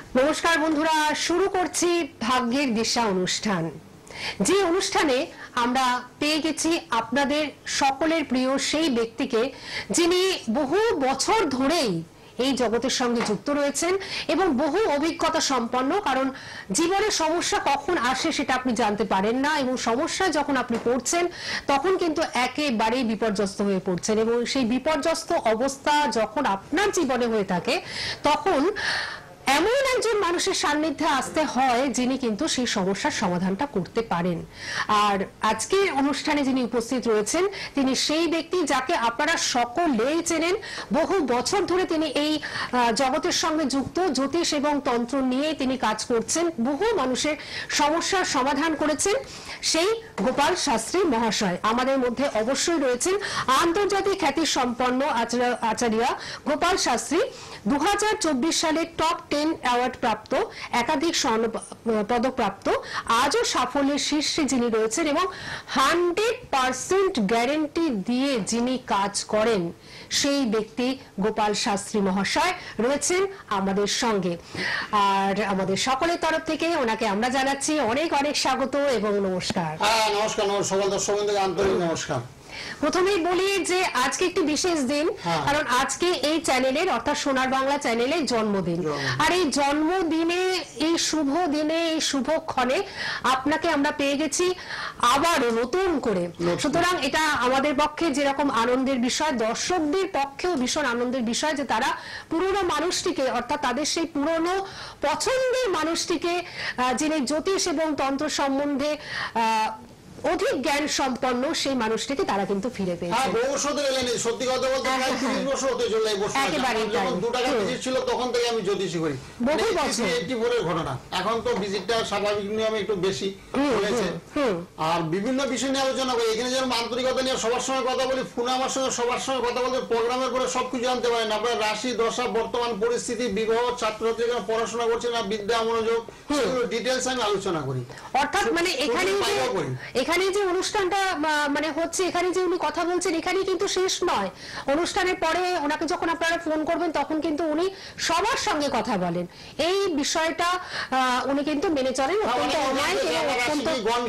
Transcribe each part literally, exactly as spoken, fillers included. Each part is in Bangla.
নমস্কার বন্ধুরা, শুরু করছি ভাগ্যের দিশা অনুষ্ঠান। যে অনুষ্ঠানে আমরা পেয়ে গেছি আপনাদের সকলের প্রিয় সেই ব্যক্তিকে, যিনি বহু বছর ধরেই এই জগতের সঙ্গে যুক্ত রয়েছেন এবং বহু অভিজ্ঞতা সম্পন্ন। কারণ জীবনে সমস্যা কখন আসে সেটা আপনি জানতে পারেন না, এবং সমস্যা যখন আপনি পড়ছেন তখন কিন্তু একেবারেই বিপর্যস্ত হয়ে পড়ছেন, এবং সেই বিপর্যস্ত অবস্থা যখন আপনার জীবনে হয়ে থাকে তখন এমন একজন মানুষের সান্নিধ্যে আসতে হয় যিনি কিন্তু সেই সমস্যার সমাধানটা করতে পারেন। আর আজকের অনুষ্ঠানে যিনি উপস্থিত রয়েছেন তিনি সেই ব্যক্তি যাকে আপনারা সকলেই চেনেন। বহু বছর ধরে তিনি এই জগতের সঙ্গে যুক্ত, জ্যোতিষ এবং তন্ত্র নিয়ে তিনি কাজ করছেন, বহু মানুষের সমস্যার সমাধান করেছেন। সেই গোপাল শাস্ত্রী মহাশয় আমাদের মধ্যে অবশ্যই রয়েছেন। আন্তর্জাতিক খ্যাতি সম্পন্ন আচার্য গোপাল শাস্ত্রী দু হাজার চব্বিশ সালে টপ টেন অ্যাওয়ার্ড প্রাপ্ত, একাধিক স্বর্ণ পদক প্রাপ্ত, আজও সাফল্যের শীর্ষে যিনি রয়েছেন এবং হান্ড্রেড পার্সেন্ট গ্যারেন্টি দিয়ে যিনি কাজ করেন, সেই ব্যক্তি গোপাল শাস্ত্রী মহাশয় রয়েছেন আমাদের সঙ্গে। আর আমাদের সকলের তরফ থেকে ওনাকে আমরা জানাচ্ছি অনেক অনেক স্বাগত এবং নমস্কার। হ্যাঁ, নমস্কার। সকল দর্শক বন্ধুকে আন্তরিক নমস্কার। প্রথমেই বলি যে আজকে একটি বিশেষ দিন, কারণ আজকে এই চ্যানেলের অর্থাৎ সোনার বাংলা চ্যানেলের জন্মদিন। আর এই জন্মদিনে, এই শুভ দিনে, এই শুভক্ষণে আপনাকে আমরা পেয়ে গেছি আবার নতুন করে। সুতরাং এটা আমাদের পক্ষে যেরকম আনন্দের বিষয়, দর্শকদের পক্ষেও ভীষণ আনন্দের বিষয় যে তারা পুরনো মানুষটিকে, অর্থাৎ তাদের সেই পুরনো পছন্দের মানুষটিকে, যিনি জ্যোতিষ এবং তন্ত্র সম্বন্ধে আহ অধিক জ্ঞান সম্পন্ন, সেই মানুষটিকে তারা কিন্তু ফিরে পেয়েছে। সত্যি কথা বলতে প্রায় তিরিশ বছর হতে চলে এই বছর। যখন দু টাকা ভিজিট ছিল তখন থেকে আমি জ্যোতিষী করি, ঘটনা। এখন তো ভিজিটটা স্বাভাবিক নিয়মে একটু বেশি হয়েছে। আর বিভিন্ন বিষয় নিয়ে আলোচনা করি। এখানে যেরকম আন্তরিকতা নিয়ে সবার সঙ্গে কথা বলি, ফোনে আমার সঙ্গে সবার সঙ্গে কথা বলতে প্রোগ্রামের পরে সবকিছু জানতে পারেন। আপনার রাশি দশা, বর্তমান পরিস্থিতি, বিবাহ, ছাত্রছাত্রীরা পড়াশোনা করছে না, বিদ্যা মনোযোগ, ডিটেলস আমি আলোচনা করি। অর্থাৎ মানে এখানে এখানে যে অনুষ্ঠানটা মানে হচ্ছে, এখানে যে উনি কথা বলছেন, এখানে কিন্তু শেষ নয়। অনুষ্ঠানের পরে ওনাকে যখন আপনারা ফোন করবেন তখন কিন্তু উনি সবার সঙ্গে কথা বলেন। এই বিষয়টা উনি কিন্তু মেনে চলেন, অত্যন্ত অমায়িক এবং অত্যন্ত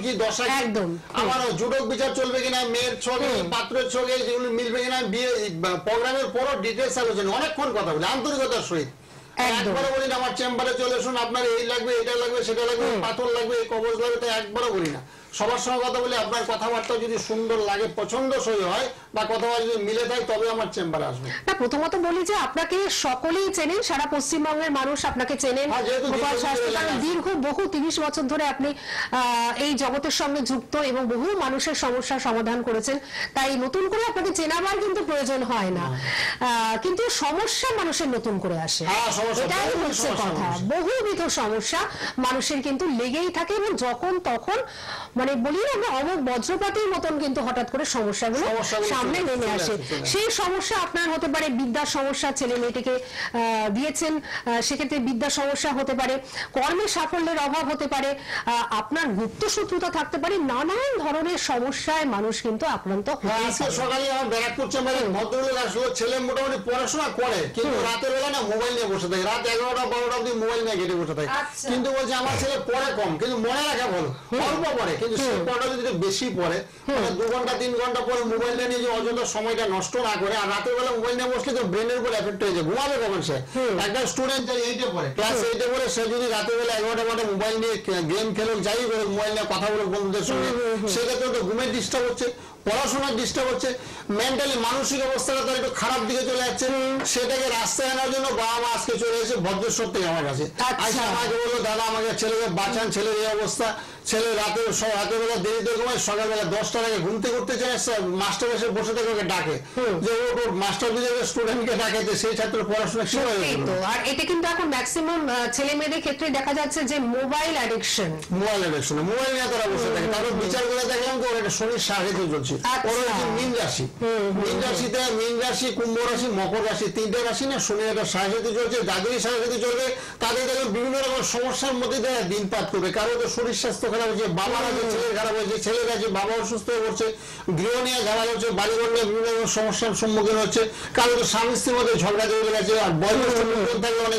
একদম। আমার জুডক বিচার চলবে কিনা, মেয়ের ছবি, পাত্রের ছবি, যেগুলো মিলবে কিনা, বিয়ে প্রোগ্রামের পরও ডিটেলস আলোচনা, অনেকক্ষণ কথা বলি আন্তরিকতার সহিত। একবারও বলি না আমার চেম্বারে চলে আসুন, আপনার এই লাগবে, এটা লাগবে, সেটা লাগবে, পাথর লাগবে, এই কবজ লাগবে, তাই একবারও বলি না। সবার সঙ্গে কথা বলে আপনার কথাবার্তা যদি সুন্দর লাগে, পছন্দসই হয় বা কথাবার্তা যদি মিলে থাকে, তবে আমার চেম্বারে আসবে। না, প্রথমত বলি যে আপনাকে সকলেই চেনেন, সারা পশ্চিমবঙ্গের মানুষ আপনাকে চেনেন। গোপাল শাস্ত্রী কারণ দীর্ঘ বহু তিরিশ বছর ধরে আপনি এই জগতের সঙ্গে যুক্ত এবং বহু মানুষের সমস্যার সমাধান করেছেন, তাই নতুন করে আপনাকে চেনাবার কিন্তু প্রয়োজন হয় না। কিন্তু সমস্যা মানুষের নতুন করে আসে, এটাই হচ্ছে কথা। বহুবিধ সমস্যা মানুষের কিন্তু লেগেই থাকে, এবং যখন তখন মানে বলি না আমরা অমুক বজ্রপাতের মতন কিন্তু হঠাৎ করে সমস্যাগুলো সামনে নেমে আসে। সেই সমস্যা আপনার হতে পারে বিদ্যার সমস্যা, ছেলে মেয়েটিকে দিয়েছেন সেক্ষেত্রে বিদ্যার সমস্যা হতে পারে, কর্মের সাফল্যের অভাব হতে পারে, আপনার গুপ্ত শত্রুতা থাকতে পারে, নানান ধরনের সমস্যায় মানুষ কিন্তু আক্রান্ত হয়। সকালে আমার ব্যারাকপুর চেম্বারে ভদ্রলোক আসলো, ছেলে মোটামুটি পড়াশোনা করে কিন্তু রাতের বেলা না মোবাইল নিয়ে বসে থাকে, রাত এগারোটা বারোটা অব্দি মোবাইল নিয়ে ঘেটে বসে থাকে। কিন্তু বলছে আমার ছেলে পড়ে কম, কিন্তু মনে রাখা ভালো, অল্প পড়ে, কিন্তু সে পড়াটা যদি বেশি পড়ে, মানে দু ঘন্টা তিন ঘন্টা পরে মোবাইলটা নিয়ে যে অযথা সময়টা নষ্ট না করে, আর রাতের বেলা মোবাইল নিয়ে বসলে তো ব্রেনের উপর এফেক্ট হয়ে যায়, ঘুমাবে কখন সে? একটা স্টুডেন্ট এইটে পড়ে, ক্লাস এইটে পড়ে, সে যদি রাতের বেলা এগারোটা বারোটা মোবাইল নিয়ে গেম খেলুক, যাই করুক, মোবাইল নিয়ে কথা বলুক বন্ধুদের সঙ্গে, সেক্ষেত্রে তো ঘুমের ডিস্টার্ব হচ্ছে, পড়াশোনার ডিস্টার্ব হচ্ছে, মেন্টালি মানসিক অবস্থাটা তার একটু খারাপ দিকে চলে যাচ্ছে। সেটাকে রাস্তায় আনার জন্য বাবা মা আজকে চলে এসে ভদ্রেশ্বর থেকে আমার কাছে আজকে আমাকে বললো, দাদা আমাকে ছেলেকে বাঁচান, ছেলের এই অবস্থা, ছেলে রাতে রাতের বেলা দেরিতে ঘুমায়, সকালবেলা দশটার আগে ঘুমতে করতে চায়, মাস্টার এসে বসে থেকে ওকে ডাকে যে ও মাস্টার দিয়ে স্টুডেন্টকে ডাকে, সেই ছাত্রের পড়াশোনা কি হয়ে গেল। আর এটা কিন্তু এখন ম্যাক্সিমাম ছেলে মেয়েদের ক্ষেত্রে দেখা যাচ্ছে যে mobile addiction, mobile addiction, mobile নিয়ে তারা বসে থাকে। তারপর বিচার করে দেখলাম তো ওর একটা শনির সাহায্যে চলছে, ওর হচ্ছে মীন রাশি, মীন রাশিতে মীন রাশি, কুম্ভ রাশি, মকর রাশি, তিনটে রাশি না শনি একটা সাহায্যে চলছে, যাদেরই সাহায্যে চলবে তাদের দেখবেন বিভিন্ন রকম সমস্যার মধ্যে তারা দিনপাত করবে। কারো তো শরীর স্বাস্থ্য খারাপ হচ্ছে, বাবার আছে ছেলের খারাপ হয়েছে, ছেলের আছে বাবা অসুস্থ হয়ে পড়ছে, গৃহ নিয়ে ঝামেলা হচ্ছে, বাড়িঘর নিয়ে বিভিন্ন সমস্যার সম্মুখীন হচ্ছে, কারো তো স্বামী স্ত্রীর মধ্যে ঝগড়া জমে গেছে, আর বয়োজ্যেষ্ঠ থাকলে অনেকের অসুখ বিসুখ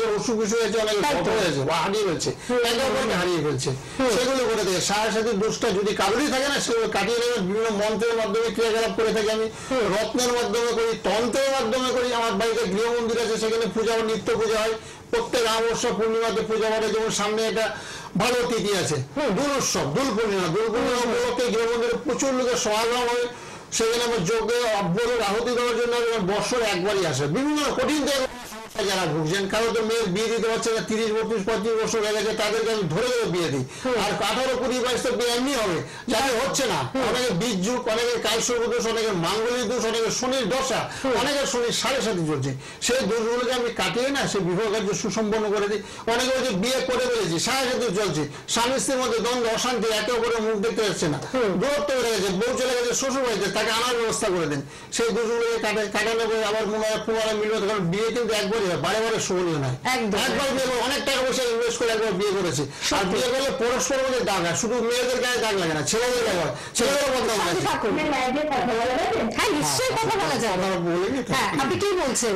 শিশু হয়েছে, অনেকে ছোট হয়েছে বা হারিয়ে ফেলছে, একে অপরকে হারিয়ে ফেলছে, সেগুলো করে থাকে। সাড়ে সাথে দোষটা যদি কারোরই থাকে না, সেগুলো কাটিয়ে নেবে বিভিন্ন মন্ত্রের মাধ্যমে ক্রিয়াকলাপ করে থাকি আমি, রত্নের মাধ্যমে করি, তন্ত্রের মাধ্যমে করি। আমার বাড়িতে গৃহ মন্দির আছে, সেখানে পূজা নিত্য পূজা হয়, প্রত্যেক অমাবস্যা পূর্ণিমাতে পূজা করে। যেমন সামনে একটা ভালো তিথি আছে দোল উৎসব, দোল পূর্ণিমা, দোল পূর্ণিমা উপলক্ষে গৃহ মন্দিরে প্রচুর লোকের সমাগম হয়। সেখানে আমার যজ্ঞে অব্বরের আহুতি দেওয়ার জন্য বছর একবারই আসে। বিভিন্ন কঠিন যারা ভুগছেন, কারো তো মেয়ের বিয়ে দিতে পারছে না, তিরিশ বত্রিশ পঁয়ত্রিশ বছর হয়ে গেছে, তাদেরকে আমি ধরে ধরে বিয়ে দিই। আর আঠারো কুড়ি বাইশ তো বিয়ে এমনি হবে, যাদের হচ্ছে না। অনেকে বীজ যুগ, অনেকের কালসর্প দোষ, অনেকের মাঙ্গলিক দোষ, অনেকের শনির দশা, অনেকের শনির সাড়ে সাথে চলছে। সেই দোষগুলোকে আমি কাটিয়ে না সেই বিবাহ কার্য সুসম্পন্ন করে দিই। অনেকে হচ্ছে বিয়ে করে ফেলেছি, সাড়ে সাথে চলছে, স্বামী স্ত্রীর মধ্যে দ্বন্দ্ব, অশান্তি, একে অপরের মুখ দেখতে যাচ্ছে না, দূরত্ব বেড়ে গেছে, বউ চলে গেছে শ্বশুর বাড়িতে, তাকে আনার ব্যবস্থা করে দেন। সেই দোষগুলোকে কাটানো করে আবার মনে হয় পুনরায় মিলবে। কারণ বিয়ে কিন্তু একবারই হয়, বারে বারে শোভনীয় নয়। একবার বিয়ে করে অনেক টাকা পয়সা ইনভেস্ট করে একবার বিয়ে করেছে, আর বিয়ে করলে পরস্পর মধ্যে দাগ হয়, শুধু মেয়েদের গায়ে দাগ লাগে না, ছেলেদের গায়ে হয়, ছেলেদেরও বদনাম হয়। হ্যাঁ, নিশ্চয়ই কথা বলা যায়। হ্যাঁ, আপনি কি বলছেন?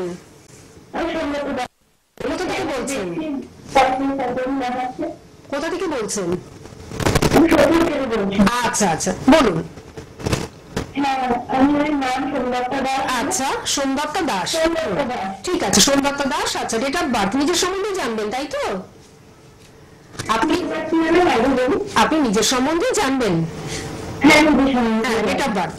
কোথা থেকে বলছেন? কোথা থেকে বলছেন? আচ্ছা আচ্ছা, বলুন। আচ্ছা, সোমদত্তা দাস। ঠিক আছে, সোমদত্তা দাস। আচ্ছা, ডেট অফ বার্থ নিজের সম্বন্ধে জানবেন, তাই তো? আপনি আপনি নিজের সম্বন্ধে জানবেন? হ্যাঁ, date of birth.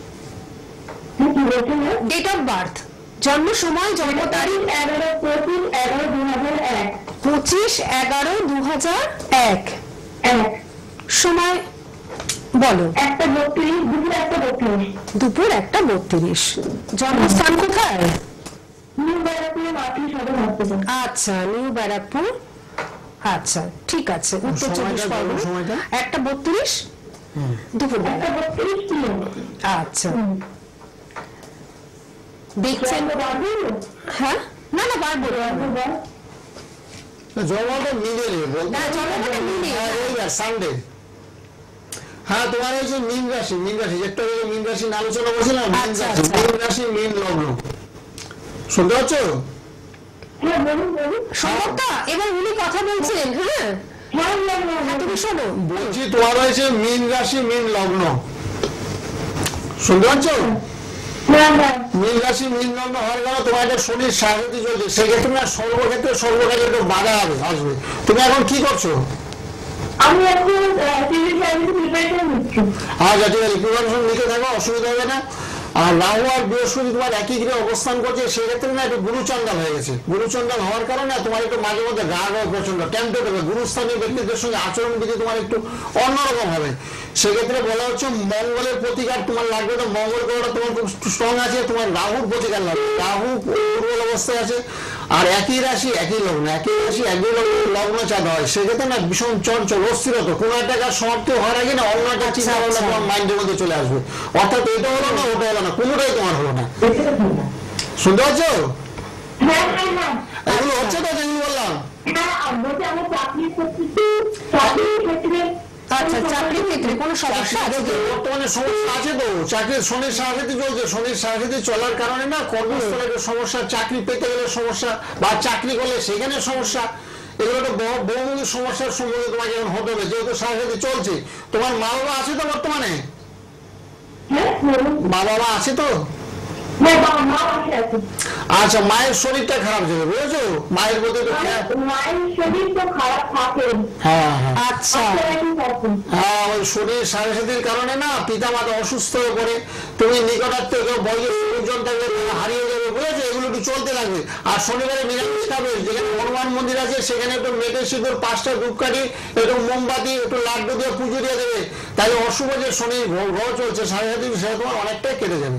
Date of birth, জন্ম সময়, জন্ম তারিখ এগারো পঁচিশ এগারো দু হাজার এক পঁচিশ এগারো দু হাজার এক সময় বলো। একটা বত্রিশ, দুপুর একটা বত্রিশ। দুপুর একটা বত্রিশ। জন্মস্থান কোথায়? নিউ ব্যারাকপুর, মাতৃ সদর হাসপাতাল। আচ্ছা, নিউ ব্যারাকপুর। আচ্ছা, ঠিক আছে। উত্তর চব্বিশ পরগনা। একটা বত্রিশ দুপুর একটা বত্রিশ। আচ্ছা, দেখছেন? হ্যাঁ, না না, পারবো। জমাটা মিলে সানডে। হ্যাঁ, তোমার হচ্ছে মীন রাশি, মীন রাশি যেটা মীন রাশি আলোচনা করছিলাম, মীন রাশি মীন লগ্ন। শুনতে পাচ্ছ? এবার উনি কথা বলছেন। হ্যাঁ, তুমি শোনো, বলছি তোমার হয়েছে মীন রাশি মীন লগ্ন। শুনতে পাচ্ছ? মীন রাশি মীন লগ্ন হওয়ার কারণে তোমার একটা শনির সাহায্য চলছে, সেক্ষেত্রে না সর্বক্ষেত্রে সর্বকাজে একটু বাধা হবে, আসবে। তুমি এখন কি করছো? আমি এখন সিভিল সার্ভিসে প্রিপারেশন নিচ্ছি। আচ্ছা, ঠিক আছে, প্রিপারেশন নিতে থাকো, অসুবিধা হবে না। আর রাহু আর বৃহস্পতি তোমার একই গৃহে অবস্থান করছে, সেক্ষেত্রে না একটু গুরুচণ্ডাল হয়ে গেছে। গুরুচণ্ডাল হওয়ার কারণে তোমার একটু মাঝে মধ্যে রাগ হয়, প্রচন্ড টেম্পটেড হবে, গুরুস্থানীয় ব্যক্তিদের সঙ্গে আচরণ বিধি তোমার একটু অন্যরকম হবে। সেক্ষেত্রে বলা হচ্ছে মঙ্গলের প্রতিকার তোমার লাগবে। তো মঙ্গল গ্রহটা তোমার খুব স্ট্রং আছে, তোমার রাহুর প্রতিকার লাগবে। রাহু দুর্বল অবস্থায় আছে, আর একই রাশি একই লগ্ন, একই রাশি একই লগ্ন চাঁদ হয়, সেক্ষেত্রে না ভীষণ চঞ্চল, অস্থিরতা, কোনো একটা কাজ সমাপ্তি হওয়ার আগে না অন্য একটা চিন্তা ভাবনা তোমার মাইন্ডের মধ্যে চলে আসবে। অর্থাৎ এটা হলো না, ওটা হলো না, কোনোটাই তোমার হলো না। শুনতে পাচ্ছ? এগুলো হচ্ছে তো, যেগুলো বললাম। আচ্ছা, চাকরির ক্ষেত্রে কোনো সমস্যা আছে? বর্তমানে সমস্যা আছে তো, চাকরির শনির সাহায্যে চলছে, শনির সাহায্যে চলার কারণে না কর্মস্থলে একটা সমস্যা, চাকরি পেতে গেলে সমস্যা, বা চাকরি করলে সেখানে সমস্যা। এগুলো একটা বহুমুখী সমস্যার সম্মুখীন তোমাকে এখন হতে হবে, যেহেতু সাহায্যে চলছে। তোমার মা বাবা আছে তো বর্তমানে? মা বাবা আছে তো? আচ্ছা, মায়ের শরীরটা খারাপ যাবে, বুঝেছো? মায়ের প্রতি মায়ের শরীর তো খারাপ থাকে। হ্যাঁ হ্যাঁ, আচ্ছা, হ্যাঁ, ওই শরীর সাড়ে সাতির কারণে না পিতা মাতা অসুস্থ হয়ে পড়ে, তুমি নিকটাত্মীয় কেউ বয়োজ্যেষ্ঠ লোকজন থাকলে হারিয়ে যাবে, বুঝেছো? এগুলো একটু চলতে লাগবে। আর শনিবারে নিরামিষ খাবে, যেখানে হনুমান মন্দির আছে সেখানে একটু মেটের সিঁদুর, পাঁচটা ধূপকাঠি, একটু মোমবাতি, একটু লাড্ডু দিয়ে পুজো দিয়ে দেবে। তাহলে অশুভ যে শনি গ্রহ চলছে সাড়ে সাতি, সেটা তোমার অনেকটাই কেটে যাবে।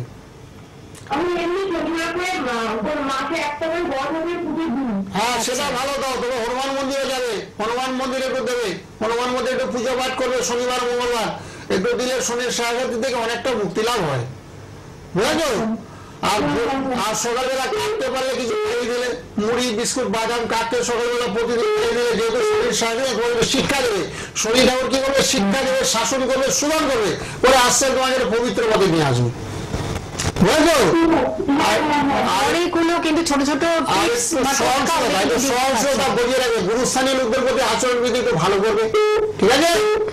হ্যাঁ, সেটা ভালো দাও, তবে হনুমান মন্দিরে যাবে, হনুমান মন্দিরে একটু দেবে, হনুমান মন্দিরে একটু পুজো পাঠ করবে শনিবার মঙ্গলবার, একটু দিলে শনির সাহায্য থেকে অনেকটা মুক্তি লাভ হয়, বুঝেছো? আর আর সকালবেলা কাটতে পারলে কিছু খেয়ে দিলে, মুড়ি বিস্কুট বাদাম কাটতে সকালবেলা প্রতিদিন খেয়ে দিলে, যেহেতু শরীর সাহায্য শিক্ষা দেবে, শরীর ঠাকুর কি করবে? শিক্ষা দেবে, শাসন করবে, সুদান করবে, পরে আস্তে তোমাকে পবিত্র পথে নিয়ে আসবে। বুঝলো? অনেকগুলো কিন্তু ছোট ছোট আর tips একটু বা সহজ টোটকা করে, অনেক একটু কিছু সহজ আছে। কথা বুঝিয়ে রাখবে, গুরুস্থানীয় লোকদের প্রতি আচরণ বিধি একটু ভালো করবে, ঠিক আছে?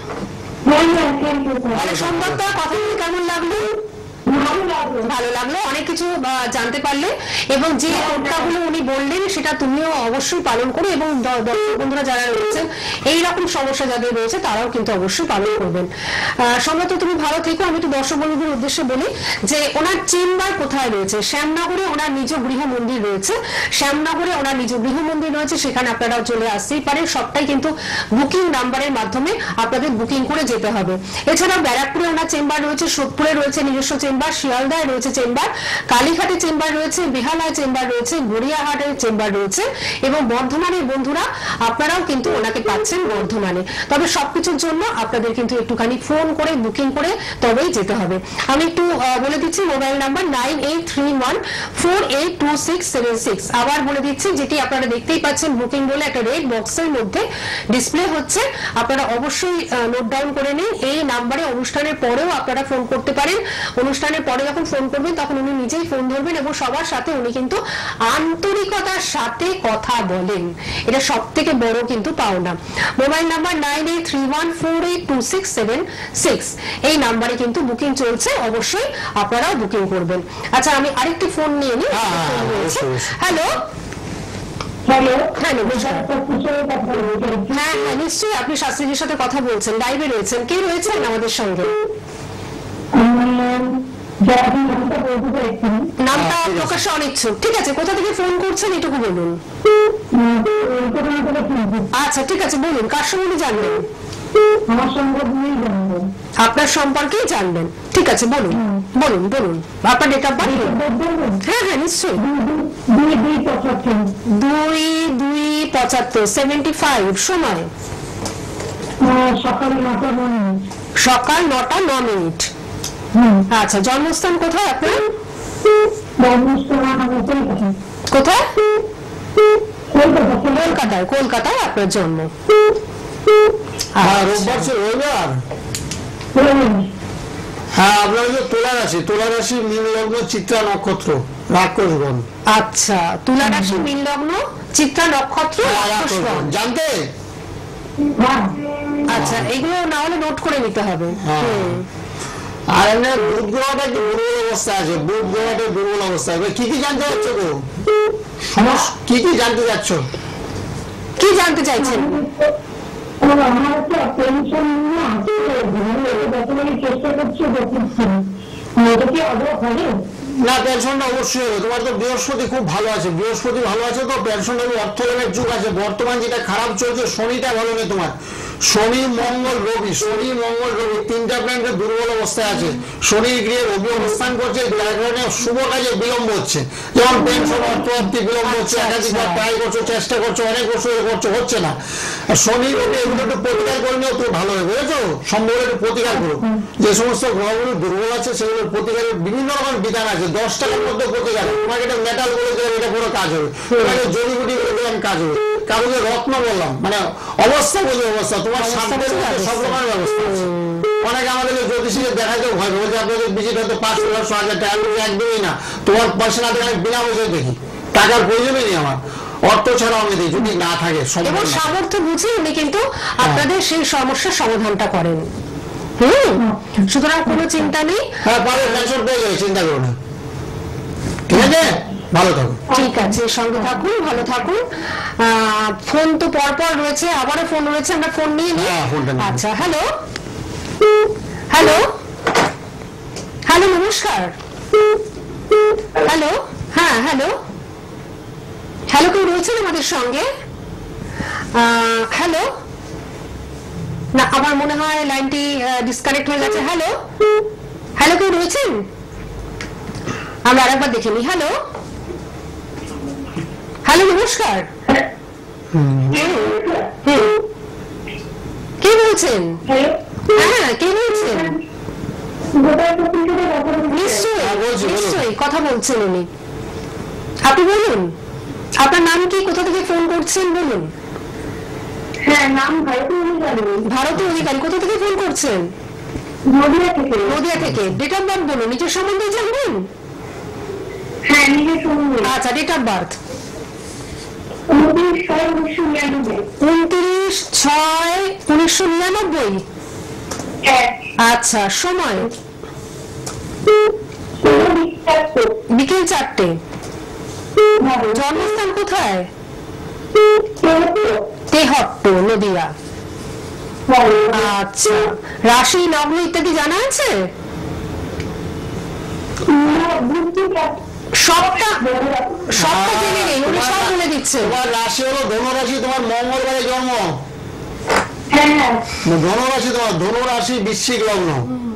তাহলে সোমবারটা কথা বলে কেমন লাগলো? ভালো লাগলো, অনেক কিছু আহ, জানতে পারলে, এবং যে টোটকাগুলো উনি বললেন সেটা তুমিও অবশ্যই পালন করো, এবং দ- দর্শক বন্ধুরা যারা রয়েছেন এইরকম সমস্যা যাদের রয়েছে তারাও কিন্তু অবশ্যই পালন করবেন। আহ, সম্ভবত তুমি ভালো থেকো। আমি তো দর্শক বন্ধুদের উদ্দেশ্যে বলি যে ওনার চেম্বার কোথায় রয়েছে, শ্যামনগরে ওনার নিজ গৃহ মন্দির রয়েছে, শ্যামনগরে ওনার নিজ গৃহ মন্দির রয়েছে, সেখানে আপনারাও চলে আসতেই পারেন। সবটাই কিন্তু বুকিং নাম্বারের মাধ্যমে আপনাদের বুকিং করে যেতে হবে। এছাড়াও ব্যারাকপুরে ওনার চেম্বার রয়েছে, সোদপুরে রয়েছে নিজস্ব চেম্বার, শিয়ালদায় রয়েছে চেম্বার, কালীঘাটে চেম্বার রয়েছে, বেহালায় চেম্বার রয়েছে, গড়িয়াহাটের চেম্বার রয়েছে, এবং বর্ধমানের বন্ধুরা আপনারাও কিন্তু ওনাকে পাচ্ছেন বর্ধমানে। তবে সবকিছুর জন্য আপনাদের কিন্তু একটুখানি ফোন করে বুকিং করে তবেই যেতে হবে। আমি একটু আহ, বলে দিচ্ছি mobile number nine eight three one four eight two six seven six. আবার বলে দিচ্ছি, যেটি আপনারা দেখতেই পাচ্ছেন বুকিং বলে একটা রেড বক্সের মধ্যে ডিসপ্লে হচ্ছে, আপনারা অবশ্যই নোট ডাউন করে নিন। এই নাম্বারে অনুষ্ঠানের পরেও আপনারা ফোন করতে পারেন। অনুষ্ঠানের পরে যখন ফোন করবেন তখন উনি নিজেই ফোন ধরবেন, এবং সবার সাথে উনি কিন্তু আন্তরিকতার সাথে কথা বলেন, এটা সব থেকে বড় কিন্তু পাওনা। Mobile number nine eight three one four eight two six seven six, এই নাম্বারে কিন্তু বুকিং চলছে, অবশ্যই আপনারাও বুকিং করবেন। আচ্ছা, আমি আরেকটি ফোন নিয়ে নিই। হ্যাঁ, হ্যাঁ, অবশ্যই, অবশ্যই। হ্যালো হ্যালো, হ্যাঁ নমস্কার। হ্যাঁ হ্যাঁ নিশ্চয়ই, আপনি শাস্ত্রীজির সাথে কথা বলছেন, লাইভে রয়েছেন। কে রয়েছেন আমাদের সঙ্গে? নামটা প্রকাশে অনিচ্ছুক, ঠিক আছে। কোথা থেকে ফোন করছেন এটুকু বলুন। আচ্ছা ঠিক আছে, বলুন কার সম্বন্ধে জানবেন? আমার সম্পর্কে জানবো। আপনার সম্পর্কেই জানবেন, ঠিক আছে, বলুন বলুন বলুন আপনার ডেট অফ বার্থ। হ্যাঁ হ্যাঁ নিশ্চয়ই। দুই দুই পঁচাত্তর দুই দুই পঁচাত্তর সেভেন্টি ফাইভ। সময় সকাল নটা মিনিট। সকাল নটা ন মিনিট। আচ্ছা, জন্মস্থান কোথায় আপনার? কোথায়? কলকাতায়। কলকাতায় আপনার জন্ম। হ্যাঁ, রোববার ছিল, রবিবার। হ্যাঁ, আপনার যে তুলা রাশি, তুলা রাশি মীন লগ্ন, চিত্রা নক্ষত্র, রাক্ষসগণ। আচ্ছা, তুলা রাশি মীন লগ্ন, চিত্রা নক্ষত্র, হ্যাঁ, রাক্ষসগণ। রাক্ষসগণ। জানতে? আচ্ছা, এগুলো না হলে নোট করে নিতে হবে। হ্যাঁ। হুম। আর এমনি বুধ গ্রহটা একটু দুর্বল অবস্থা আছে, বুধ গ্রহটা দুর্বল অবস্থা। এবার কি কি জানতে যাচ্ছ গো? সমস্যা কি কি জানতে যাচ্ছ? কি জানতে চাইছেন? আমার একটা টেনশন নিয়ে আছে, যতবারই চেষ্টা করছি দেখছি এটা কি আদৌ হবে? না, পেনশনটা অবশ্যই হবে। তোমার তো বৃহস্পতি খুব ভালো আছে, বৃহস্পতি ভালো আছে তো পেনশন হবে, অর্থ লাভের যুগ আছে। বর্তমান যেটা খারাপ চলছে, শনিটা ভালো নেই তোমার। শনি মঙ্গল রবি, শনি মঙ্গল রবি তিনটা প্ল্যানেটের দুর্বল অবস্থায় আছে। শনির গৃহে রবি অবস্থান করছে, যার কারণে শুভ কাজে বিলম্ব হচ্ছে। যেমন পেনশন, অর্থপ্রাপ্তি বিলম্ব হচ্ছে, একাধিকবার ট্রাই করছো, চেষ্টা করছো, অনেক বছর করছো, হচ্ছে না। আর শনি রবি এগুলো একটু প্রতিকার করে নিও, তো ভালো হবে, বুঝেছো? সম্ভব একটু প্রতিকার করো। যে সমস্ত গ্রহগুলো দুর্বল আছে সেগুলোর প্রতিকারের বিভিন্ন রকম বিধান আছে। দশ টাকার মধ্যে প্রতিকার, তোমাকে এটা মেটাল বলে দিলাম, এটা কোনো কাজ হবে। তোমাকে জড়িবুটি বলে দিলাম, কাজ হবে। কাগজে রত্ন বললাম, মানে অবস্থা বুঝে অবস্থা, তোমার সাধ্যের মধ্যে সব রকমের ব্যবস্থা আছে। অনেকে আমাদের জ্যোতিষীকে দেখাতে ভয় পাবে যে আপনাদের ভিজিট হয়তো পাঁচশো দশশো হাজার টাকা, আমি একদমই না। তোমার পয়সা না দেখে আমি বিনা পয়সায় দেখি, টাকার প্রয়োজনই নেই আমার, অর্থ ছাড়াও আমি দিই যদি না থাকে। এবং সামর্থ্য বুঝে উনি কিন্তু আপনাদের সেই সমস্যার সমাধানটা করেন। হুম, সুতরাং কোনো চিন্তা নেই। হ্যাঁ, পারে পেনশন পেয়ে যাবে, চিন্তা করো না, ঠিক আছে? ভালো থাকো। ঠিক আছে, সঙ্গে থাকুন, ভালো থাকুন। আহ, ফোন তো পরপর রয়েছে, আবারও ফোন রয়েছে, আমরা ফোন নিয়ে নিই। হ্যাঁ, ফোনটা নিন। আচ্ছা, হ্যালো হ্যালো হ্যালো নমস্কার। হ্যালো, হ্যাঁ হ্যালো হ্যালো কেউ রয়েছেন আমাদের সঙ্গে? হ্যালো, না আমার মনে হয় লাইনটি ডিসকানেক্ট হয়ে গেছে। হ্যালো হ্যালো কেউ রয়েছেন? আমরা আরেকবার দেখে নিই। হ্যালো হ্যালো নমস্কার। কে বলছেন? হ্যাঁ, কে বলছেন? নিশ্চয়ই হ্যাঁ, বলছি, বলুন। নিশ্চয়ই কথা বলছেন উনি। আপনি বলুন, আপনার নাম কি, কোথা থেকে ফোন করছেন বলুন। হ্যাঁ, নাম ভারতীয় অধিকারী। ভারতীয় অধিকারী, কোথা থেকে ফোন করছেন? নদিয়া থেকে। নদিয়া থেকে। ডেট অফ বার্থ বলুন, নিজের সম্বন্ধে জানবেন? হ্যাঁ নিজের সঙ্গে আচ্ছা, ডেট অফ বার্থ উনত্রিশ ছয় উনিশশো নিরানব্বই। উনত্রিশ ছয় উনিশশো নিরানব্বই। হ্যাঁ আচ্ছা, সময় বিকেল চারটে। জন্মস্থান কোথায়? তেহট্ট, নদিয়া। আচ্ছা, রাশি লগ্ন ইত্যাদি জানা আছে? সবটা সবটা জেনে নেই, উনি সব বলে দিচ্ছে। তোমার রাশি হলো ধনুরাশি, তোমার মঙ্গলবারে জন্ম। হ্যাঁ ধনুরাশি, তোমার ধনুরাশি বৃশ্চিক লগ্ন।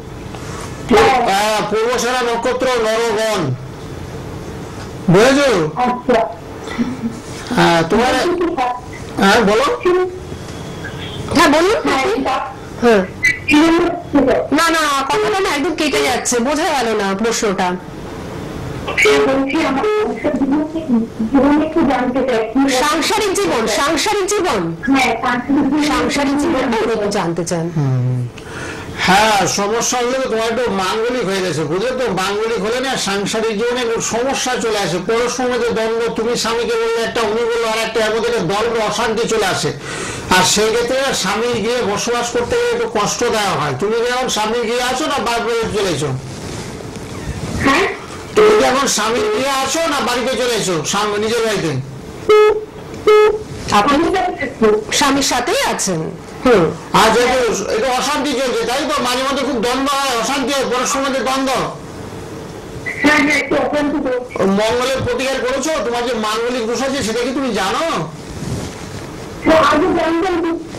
আহ, পূর্বশারা নক্ষত্র নরগণ, বুঝেছো? আচ্ছা হ্যাঁ তোমার, হ্যাঁ বলো। হ্যাঁ বলুন। হ্যাঁ হ্যাঁ, না না কথাটা না একদম কেটে যাচ্ছে, বোঝা গেল না প্রশ্নটা। বলছি আমার জীবনে একটু জানতে চাই। সাংসারিক জীবন, সাংসারিক জীবন, হ্যাঁ সাংসারিক জীবনটা উনি একটু জানতে চান। হ্যাঁ, সমস্যা হলে তোমার একটু মাঙ্গলিক হয়ে গেছে, বুঝলে তো? মাঙ্গলিক হলে না সাংসারিক জীবনে একটু সমস্যা চলে আসে। পরস্পর মধ্যে দ্বন্দ্ব, তুমি স্বামীকে বললে একটা, উনি বললো আর একটা, এর মধ্যে দ্বন্দ্ব অশান্তি চলে আসে। আর সেই ক্ষেত্রে স্বামী গিয়ে বসবাস করতে গেলে একটু কষ্ট দেওয়া হয়। তুমি যখন স্বামী গিয়ে আছো না বাড়িতে চলেছো? হ্যাঁ তুমি যখন স্বামী গিয়ে আছো না বাড়িতে চলেছো, স্বামী নিজের বাড়িতে? আপনি স্বামীর সাথেই আছেন। হুম, আর যেহেতু এটা অশান্তি চলছে, তাই তো? মাঝে মধ্যে খুব দ্বন্দ্ব হয়, অশান্তি হয়, পরস্পর মধ্যে দ্বন্দ্ব। হ্যাঁ হ্যাঁ একটু অশান্ত করছি। মঙ্গলের প্রতিকার করেছো? তোমার যে মাঙ্গলিক দোষ আছে সেটা কি তুমি জানো? আগে জানতাম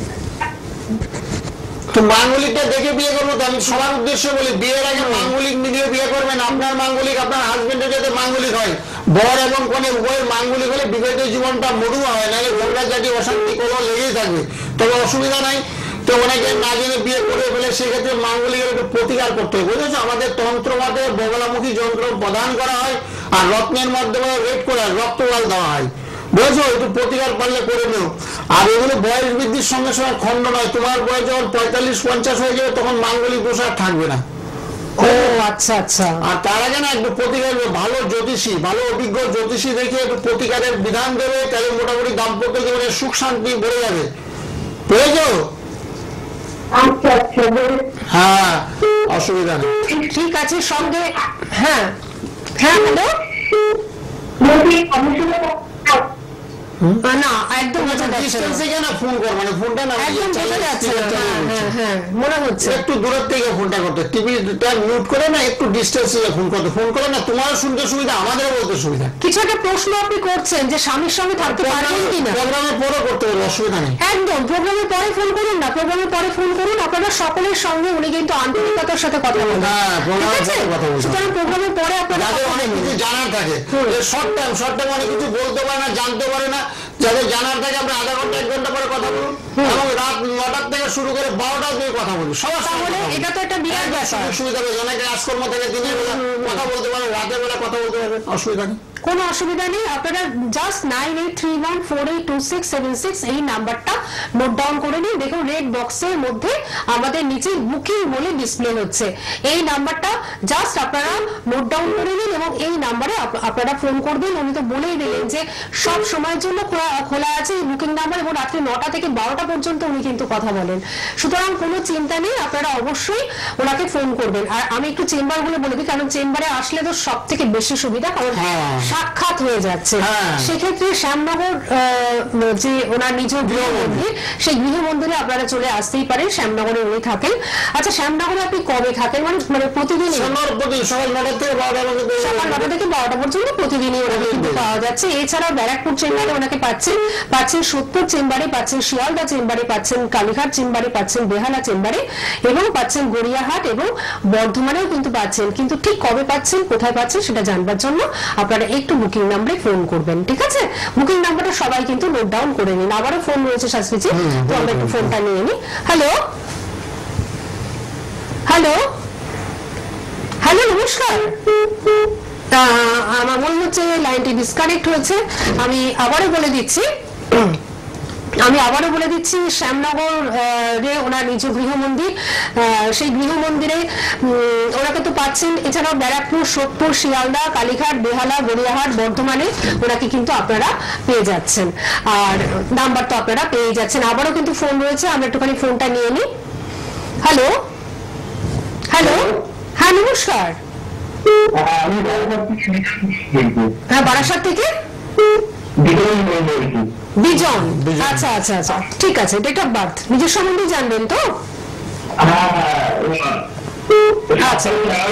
তো মাঙ্গলিকটা দেখে বিয়ে করবো তো? আমি সবার উদ্দেশ্যে বলি, বিয়ের আগে মাঙ্গলিক মিলিয়ে বিয়ে করবেন। আপনার মাঙ্গলিক আপনার হাজবেন্ডের যাতে মাঙ্গলিক হয়, বর এবং কনে উভয়ের মাঙ্গলিক হলে বিবাহিত জীবনটা মরুয়া হয়, নাহলে ঘোড়া জাতি অশান্তি কোনো লেগেই থাকবে। তবে অসুবিধা নাই। তো অনেকে না জেনে বিয়ে করে ফেলে, সেক্ষেত্রে মাঙ্গলিকের একটু প্রতিকার করতে হবে, বুঝেছো? আমাদের তন্ত্র মতে বগলামুখী যন্ত্র প্রদান করা হয়, আর রত্নের মাধ্যমে রেড করে রক্তবাল দেওয়া হয়, বুঝেছো? একটু প্রতিকার পারলে করে নিও। আর এগুলো বয়স বৃদ্ধির সঙ্গে সঙ্গে খণ্ড নয়। তোমার বয়স যখন পঁয়তাল্লিশ পঞ্চাশ হয়ে যাবে তখন মাঙ্গলিক দোষ আর থাকবে না। ও আচ্ছা আচ্ছা। আর তার আগে না একটু প্রতিকার, ভালো জ্যোতিষী, ভালো অভিজ্ঞ জ্যোতিষী দেখে একটু প্রতিকারের বিধান দেবে, তাহলে মোটামুটি দাম্পত্য জীবনে সুখ শান্তি বেড়ে যাবে, বুঝেছো? আচ্ছা আচ্ছা হ্যাঁ, অসুবিধা নেই। ঠিক আছে, সঙ্গে হ্যাঁ হ্যাঁ হ্যালো। বলছি সমস্যা না একদম বোঝা যাচ্ছে না, ডিস্টেন্স থেকে না ফোন কর, মানে ফোনটা না একদম বোঝা যাচ্ছে না। হ্যাঁ হ্যাঁ হ্যাঁ মনে হচ্ছে একটু দূরের থেকে ফোনটা করতে, টিভিটা মিউট করে না একটু ডিস্টেন্স থেকে ফোন করতে, ফোন করে না তোমারও শুনতে সুবিধা, আমাদেরও বলতে সুবিধা। কিছু একটা প্রশ্ন আপনি করছেন যে স্বামীর সঙ্গে থাকতে পারবেন কিনা, প্রোগ্রামের পরে করতে পারবো, অসুবিধা নেই। একদম প্রোগ্রামের পরে ফোন করুন না, প্রোগ্রামের পরে ফোন করুন। আপনারা সকলের সঙ্গে উনি কিন্তু আন্তরিকতার সাথে কথা বলেন, হ্যাঁ, ঠিক প্রোগ্রামের আছে? পরে কথা বলতে হবে। সুতরাং প্রোগ্রামের পরে আপনারা যাদের কথা অনেক বলুন। কিছু জানার থাকে, শর্ট টাইম শর্ট টাইম অনেক কিছু বলতে পারে না, জানতে পারে না, যাদের জানার থাকে আমরা আধা ঘন্টা এক ঘন্টা পরে কথা বলুন, এবং রাত নটার থেকে শুরু করে বারোটার দিকে কথা বলি সবার সঙ্গে। তাহলে এটা তো একটা বিরাট ব্যাপার। সুযোগ সুবিধা রয়েছে, অনেকে কাজকর্ম থেকে দিনের বেলা কথা বলতে পারে, রাতের বেলা কথা বলতে পারবে, অসুবিধা নেই। কোনো অসুবিধা নেই। আপনারা just nine eight three one four eight two six seven six এই নাম্বারটা নোট ডাউন করে নিন। দেখুন রেড বক্সের মধ্যে আমাদের নিচে বুকিং বলে ডিসপ্লে হচ্ছে, এই নাম্বারটা জাস্ট আপনারা নোট ডাউন করে নিন এবং এই নাম্বারে আপনারা ফোন করবেন। উনি তো বলেই দিলেন যে সব সময়ের জন্য খোলা আছে এই বুকিং নাম্বার, এবং রাত্রি নটা থেকে বারোটা পর্যন্ত উনি কিন্তু কথা বলেন। সুতরাং কোনো চিন্তা নেই, আপনারা অবশ্যই ওনাকে ফোন করবেন। আর আমি একটু চেম্বার গুলো বলে দিই, কারণ চেম্বারে আসলে তো সব থেকে বেশি সুবিধা, কারণ সাক্ষাৎ হয়ে যাচ্ছে। সেক্ষেত্রে শ্যামনগর যে ওনার নিজ গৃহ মন্দির, সেই গৃহ মন্দিরে আপনারা চলে আসতেই পারেন, শ্যামনগরে উনি থাকেন। আচ্ছা, শ্যামনগরে আপনি কবে থাকেন? মানে মানে প্রতিদিন সকাল নটা থেকে বারোটা সকাল নটা থেকে বারোটা পর্যন্ত প্রতিদিনই ওনাকে কিন্তু পাওয়া যাচ্ছে। এছাড়াও ব্যারাকপুর চেম্বারে ওনাকে পাচ্ছেন, পাচ্ছেন সোদপুর চেম্বারে, পাচ্ছেন শিয়ালদা চেম্বারে, পাচ্ছেন কালীঘাট চেম্বারে, পাচ্ছেন বেহালা চেম্বারে, এবং পাচ্ছেন গড়িয়াহাট এবং বর্ধমানেও কিন্তু পাচ্ছেন। কিন্তু ঠিক কবে পাচ্ছেন, কোথায় পাচ্ছেন সেটা জানবার জন্য আপনারা একটু বুকিং নাম্বারে ফোন করবেন, ঠিক আছে? বুকিং নাম্বারটা সবাই কিন্তু নোট ডাউন করে নিন। আবারও ফোন রয়েছে শাস্ত্রীজি, তো আমরা একটু ফোনটা নিয়ে নিই। হ্যালো হ্যালো হ্যালো নমস্কার। আমার মনে হচ্ছে লাইনটি ডিসকানেক্ট হয়েছে। আমি আবারও বলে দিচ্ছি, আমি আবারও বলে দিচ্ছি, শ্যামনগর রে ওনার নিজ গৃহ মন্দির, সেই গৃহ মন্দিরে ওনাকে তো পাচ্ছেন। এছাড়াও ব্যারাকপুর, সোদপুর, শিয়ালদা, কালীঘাট, বেহালা, গড়িয়াহাট, বর্ধমানে ওনাকে কিন্তু আপনারা পেয়ে যাচ্ছেন, আর নাম্বার তো আপনারা পেয়ে যাচ্ছেন। আবারও কিন্তু ফোন রয়েছে, আমরা একটুখানি ফোনটা নিয়ে নিই। হ্যালো হ্যালো হ্যাঁ নমস্কার। হ্যাঁ বারাসাত থেকে বিজন। আচ্ছা আচ্ছা আচ্ছা ঠিক আছে। ডেট অফ বার্থ নিজের সম্বন্ধে জানবেন তো? আচ্ছা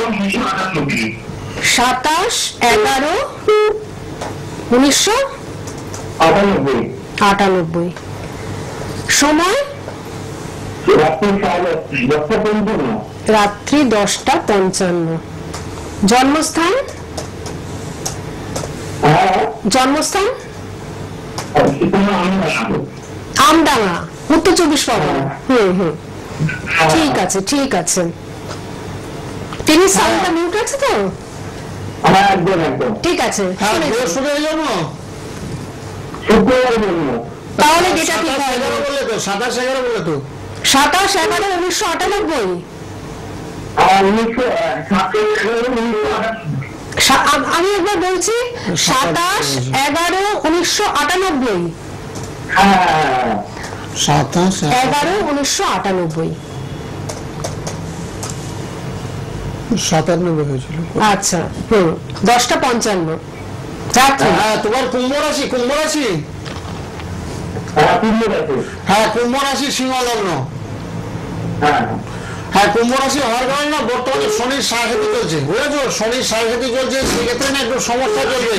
সাতাশ এগারো উনিশশো আটানব্বই। সময় রাত্রি দশটা পঞ্চান্ন। জন্মস্থান জন্মস্থান আমডাঙ্গা, উত্তর চব্বিশ পরগনা। হুম হুম ঠিক আছে ঠিক আছে। টেনিস সাউন্ডটা মিউট আছে তো? ঠিক আছে তাহলে যেটা ঠিক হয় সাতাশ এগারো বলে তো সাতাশ এগারো উনিশশো আটানব্বই। আমি একবার বলছি, সাতাশ এগারো উনিশশো আটানব্বই। সাতাশ এগারো উনিশশো আটানব্বই সাতানব্বই হয়েছিল। আচ্ছা হুম দশটা পঞ্চান্ন রাত্রি। হ্যাঁ তোমার কুম্ভ রাশি, কুম্ভ রাশি হ্যাঁ কুম্ভ রাশি সিংহ লগ্ন। হ্যাঁ কুম্ভ রাশি হওয়ার কারণে না বর্তমানে শনির সাড়ে চলছে, বুঝেছো? শনির সাড়ে চলছে, সেক্ষেত্রে না একটু সমস্যা চলবে,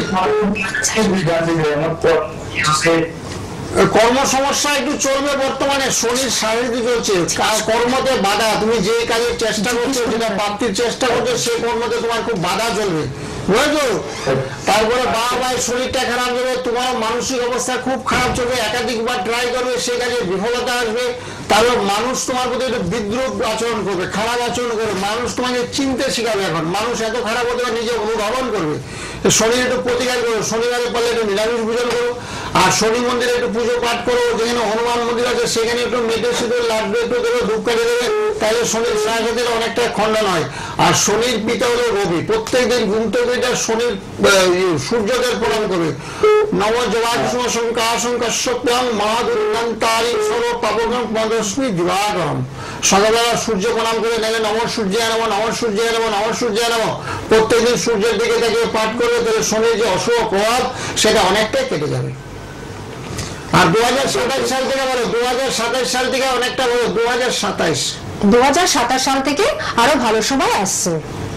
কর্ম সমস্যা একটু চলবে বর্তমানে। শনির সাড়ে চলছে, কর্মতে বাধা। তুমি যে কাজের চেষ্টা করছো, যেটা প্রাপ্তির চেষ্টা করছো, সেই কর্মতে তোমার খুব বাধা চলবে, বুঝেছো? তারপরে বারবার শরীরটা খারাপ যাবে, তোমার মানসিক অবস্থা খুব খারাপ চলবে, একাধিকবার ট্রাই করবে, সে কাজে বিফলতা আসবে। তারপর মানুষ তোমার প্রতি একটু বিদ্রুপ আচরণ করবে, খারাপ আচরণ করবে, মানুষ তোমাকে চিনতে শিখাবে। এখন মানুষ এত খারাপ হতে পারে, নিজে অনুধাবন করবে। শনির একটু প্রতিকার করো, শনিবারে পারলে একটু নিরামিষ ভোজন করো, আর শনি মন্দিরে একটু পুজো পাঠ করো। যেখানে হনুমান মন্দির আছে সেখানে একটু মেটে সিঁদুর লাড্ডু একটু দেবে, ধূপ কাটে দেবে, তাহলে শনির সাহায্যের অনেকটা খণ্ডন হয়। আর শনির পিতা হলো রবি, প্রত্যেক দিন ঘুমতে পেটা শনির সূর্যদের প্রণাম করবে। নব জবাকুসুম শঙ্কা আশঙ্কা সত্যম মহাদুর্গান্তারি সর্ব পাপকম পদস্মি দিবাকরম। সকালবেলা সূর্য প্রণাম করে নেবে, নম সূর্যায় নম, নম সূর্যায় নম, নম সূর্যায় নম। প্রত্যেকদিন সূর্যের দিকে তাকে পাঠ করবে, তাহলে শনির যে অশুভ প্রভাব সেটা অনেকটাই কেটে যাবে। আর দু হাজার সাতাশ সাল থেকে বলো, দু হাজার সাতাশ সাল থেকে অনেকটা বলো, দু হাজার সাতাইশ দু হাজার সাতাশ সাল থেকে আরো ভালো সময় আসছে।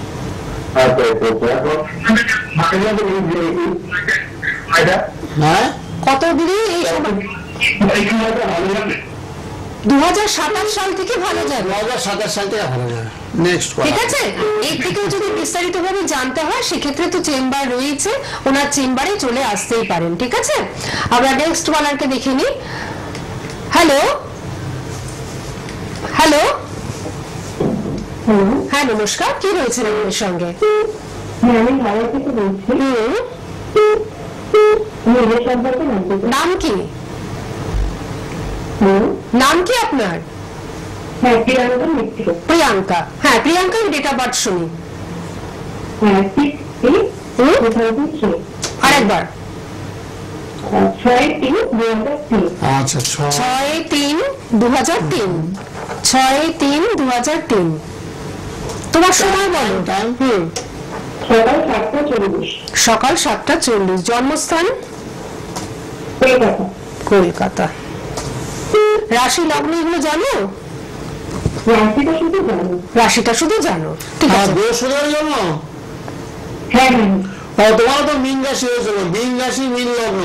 হ্যাঁ কত দিনে এই সময়? দু হাজার সাতাশ সাল থেকে ভালো যাবে। দু হাজার সাতাশ সাল থেকে ভালো যাবে। নেক্সট ঠিক আছে। এর থেকেও যদি বিস্তারিত ভাবে জানতে হয়, সেক্ষেত্রে তো চেম্বার রয়েছে, ওনার চেম্বারে চলে আসতেই পারেন। ঠিক আছে, আমরা নেক্সট ওয়ালারকে দেখে নিই। হ্যালো হ্যালো হ্যাঁ নমস্কার, কি রয়েছে আপনার সঙ্গে? নাম কি? নাম কি আপনার? প্রিয়াঙ্কা। হ্যাঁ প্রিয়াঙ্কা, ডেট অফ বার্থ শুনি আরেকবার। আচ্ছা ছয় তিন দু হাজার তিন ছয় তিন দু হাজার তিন তোমার সময় বলো। হুম সকাল সাতটা চল্লিশ। জন্মস্থান কলকাতা। রাশি লগ্ন এগুলো জানো? রাশিটা শুধু জানো, ঠিক আছে। বৃহস্পতিবার জন্ম? তোমার তো মীন রাশি হয়েছিল, মীন রাশি মীন লগ্ন,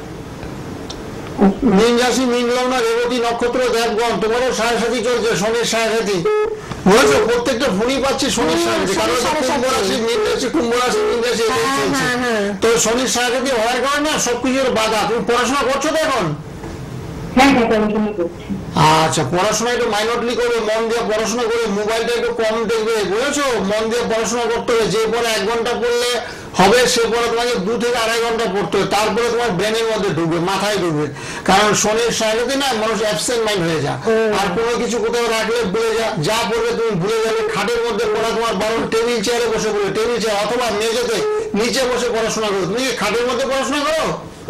মীন রাশি মীন লগ্ন, রেবতী নক্ষত্র, দেবগণ। তোমারও সাড়ে সাথী চলছে, শনির সাড়ে সাথী, বুঝেছো? প্রত্যেকটা ফোনই পাচ্ছি শনির সাড়ে সাথী, কারণ কুম্ভ রাশি মীন রাশি, কুম্ভ রাশি মীন রাশি চলছে। তো শনির সাড়ে সাথী হওয়ার কারণে সবকিছুর বাধা। তুমি পড়াশোনা করছো তো এখন? আচ্ছা, পড়াশোনা একটু মাইনরলি করবে, মন দিয়ে পড়াশোনা করে, মোবাইলটা একটু কম দেখবে, বুঝেছো? মন দিয়ে পড়াশোনা করতে হবে। যে পরে এক ঘন্টা পড়লে হবে সে পড়া তোমাকে দু থেকে আড়াই ঘন্টা পড়তে হবে, তারপরে তোমার ব্রেনের মধ্যে ঢুকবে, মাথায় ঢুকবে। কারণ শনির সারাদিন না মানুষ অ্যাবসেন্ট মাইন্ড হয়ে যায়, আর কোনো কিছু কোথাও রাখলে ভুলে যা, যা পড়বে তুমি ভুলে যাবে। খাটের মধ্যে পড়া তোমার বারণ, টেবিল চেয়ারে বসে পড়বে, টেবিল চেয়ার অথবা মেঝেতে নিচে বসে পড়াশোনা করো। তুমি কি খাটের মধ্যে পড়াশোনা করো?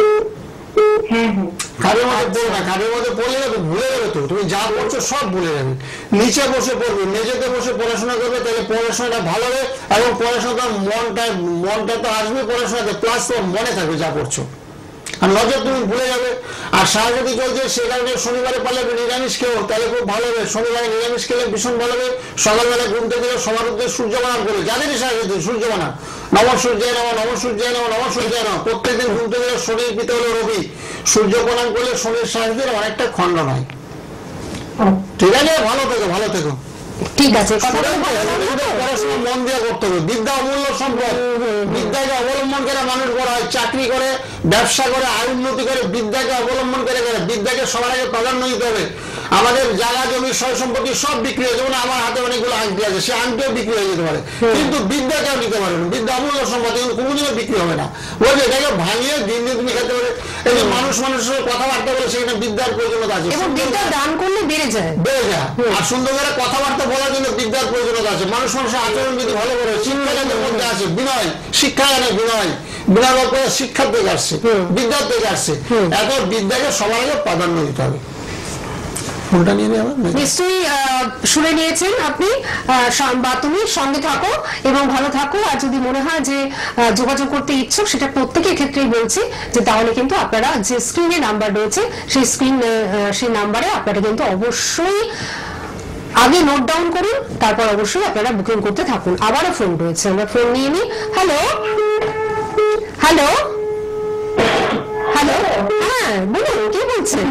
খাটের মধ্যে পড়ো না, খাটের মধ্যে পড়লে যাবে ভুলে যাবে, তো তুমি যা পড়ছো সব ভুলে যাবে। নিচে বসে পড়বে, মেঝেতে বসে পড়াশোনা করবে, তাহলে পড়াশোনাটা ভালো হবে এবং পড়াশোনাটা মনটা মনটা তো আসবে পড়াশোনাতে, প্লাস তোমার মনে থাকবে যা পড়ছো, আর নজর তুমি ভুলে যাবে। আর সারাদিন চলছে সে কারণে শনিবারে পারলে নিরামিষ খেও, তাহলে খুব ভালো হবে। শনিবারে নিরামিষ খেলে ভীষণ ভালো হবে। সকালবেলা ঘুম থেকে সবার উদ্দেশ্যে সূর্য বানান করবে, যাদেরই সারাদিন সূর্য বানান, নম সূর্যায় নম, নম সূর্যায় নম, নম সূর্যায় নম। প্রত্যেকদিন ঘুম থেকে শনির পিতা হলো রবি, সূর্য প্রণাম করলে শনির সারাদিন অনেকটা খণ্ডন হয়। ঠিক আছে, ভালো থেকো, ভালো থেকো। ঠিক আছে, কথা পড়াশোনা মন দিয়ে করতে হবে। বিদ্যা অমূল্য সম্পদ, বিদ্যাকে অবলম্বন করে মানুষ বড় হয়, চাকরি করে, ব্যবসা করে, আয় উন্নতি করে, বিদ্যাকে অবলম্বন করে করে বিদ্যাকে সবার আগে প্রাধান্য দিতে হবে। আমাদের জায়গা জমি সয় সম্পত্তি সব বিক্রি হয়ে, যেমন আমার হাতে অনেকগুলো আংটি আছে, সে আংটিও বিক্রি হয়ে যেতে পারে, কিন্তু বিদ্যাকেও নিতে পারবে না। বিদ্যা অমূল্য সম্পদ, কিন্তু কোনোদিনও বিক্রি হবে না। বলবে এটাকে ভাঙিয়ে দিন দিন তুমি খেতে পারে। এই যে মানুষ মানুষের কথাবার্তা বলে, সেখানে বিদ্যার প্রয়োজনীয়তা আছে, এবং বিদ্যা দান করলে বেড়ে যায়, বেড়ে যায়। আর সুন্দর করে কথাবার্তা বলার জন্য বিদ্যার প্রয়োজনীয়তা আছে। মানুষ মানুষের আচরণ যদি ভালো করে, শিক্ষাগানের মধ্যে আছে বিনয়, শিক্ষা জানে বিনয়, বিনয় করে শিক্ষার থেকে আসছে, বিদ্যার থেকে আসছে। এখন বিদ্যাকে সবার আগে প্রাধান্য দিতে হবে। ফোনটা নিয়ে নেওয়া নিশ্চয়ই শুনে নিয়েছেন আপনি, বা তুমি সঙ্গে থাকো এবং ভালো থাকো। আর যদি মনে হয় যে যোগাযোগ করতে ইচ্ছুক, সেটা প্রত্যেকের ক্ষেত্রেই বলছি যে তাহলে কিন্তু আপনারা যে স্ক্রিনে নাম্বার রয়েছে সেই স্ক্রিন সেই নাম্বারে আপনারা কিন্তু অবশ্যই আগে নোট ডাউন করুন, তারপর অবশ্যই আপনারা বুকিং করতে থাকুন। আবারও ফোন রয়েছে, আমরা ফোন নিয়ে নিই। হ্যালো হ্যালো হ্যালো, হ্যাঁ বলুন, কে বলছেন?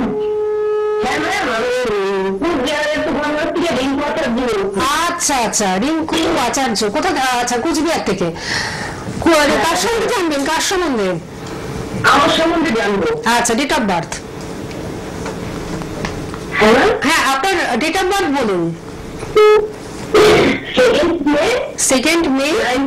আচ্ছা আচ্ছা, রিঙ্কু আচার্য, কোথা? আচ্ছা, কুচবিহার থেকে। কার সম্বন্ধে জানবেন? কার সম্বন্ধে? আমার সম্বন্ধে জানবো। আচ্ছা, ডেট অফ বার্থ? হ্যাঁ, আপনার ডেট অফ বার্থ বলুন। Second May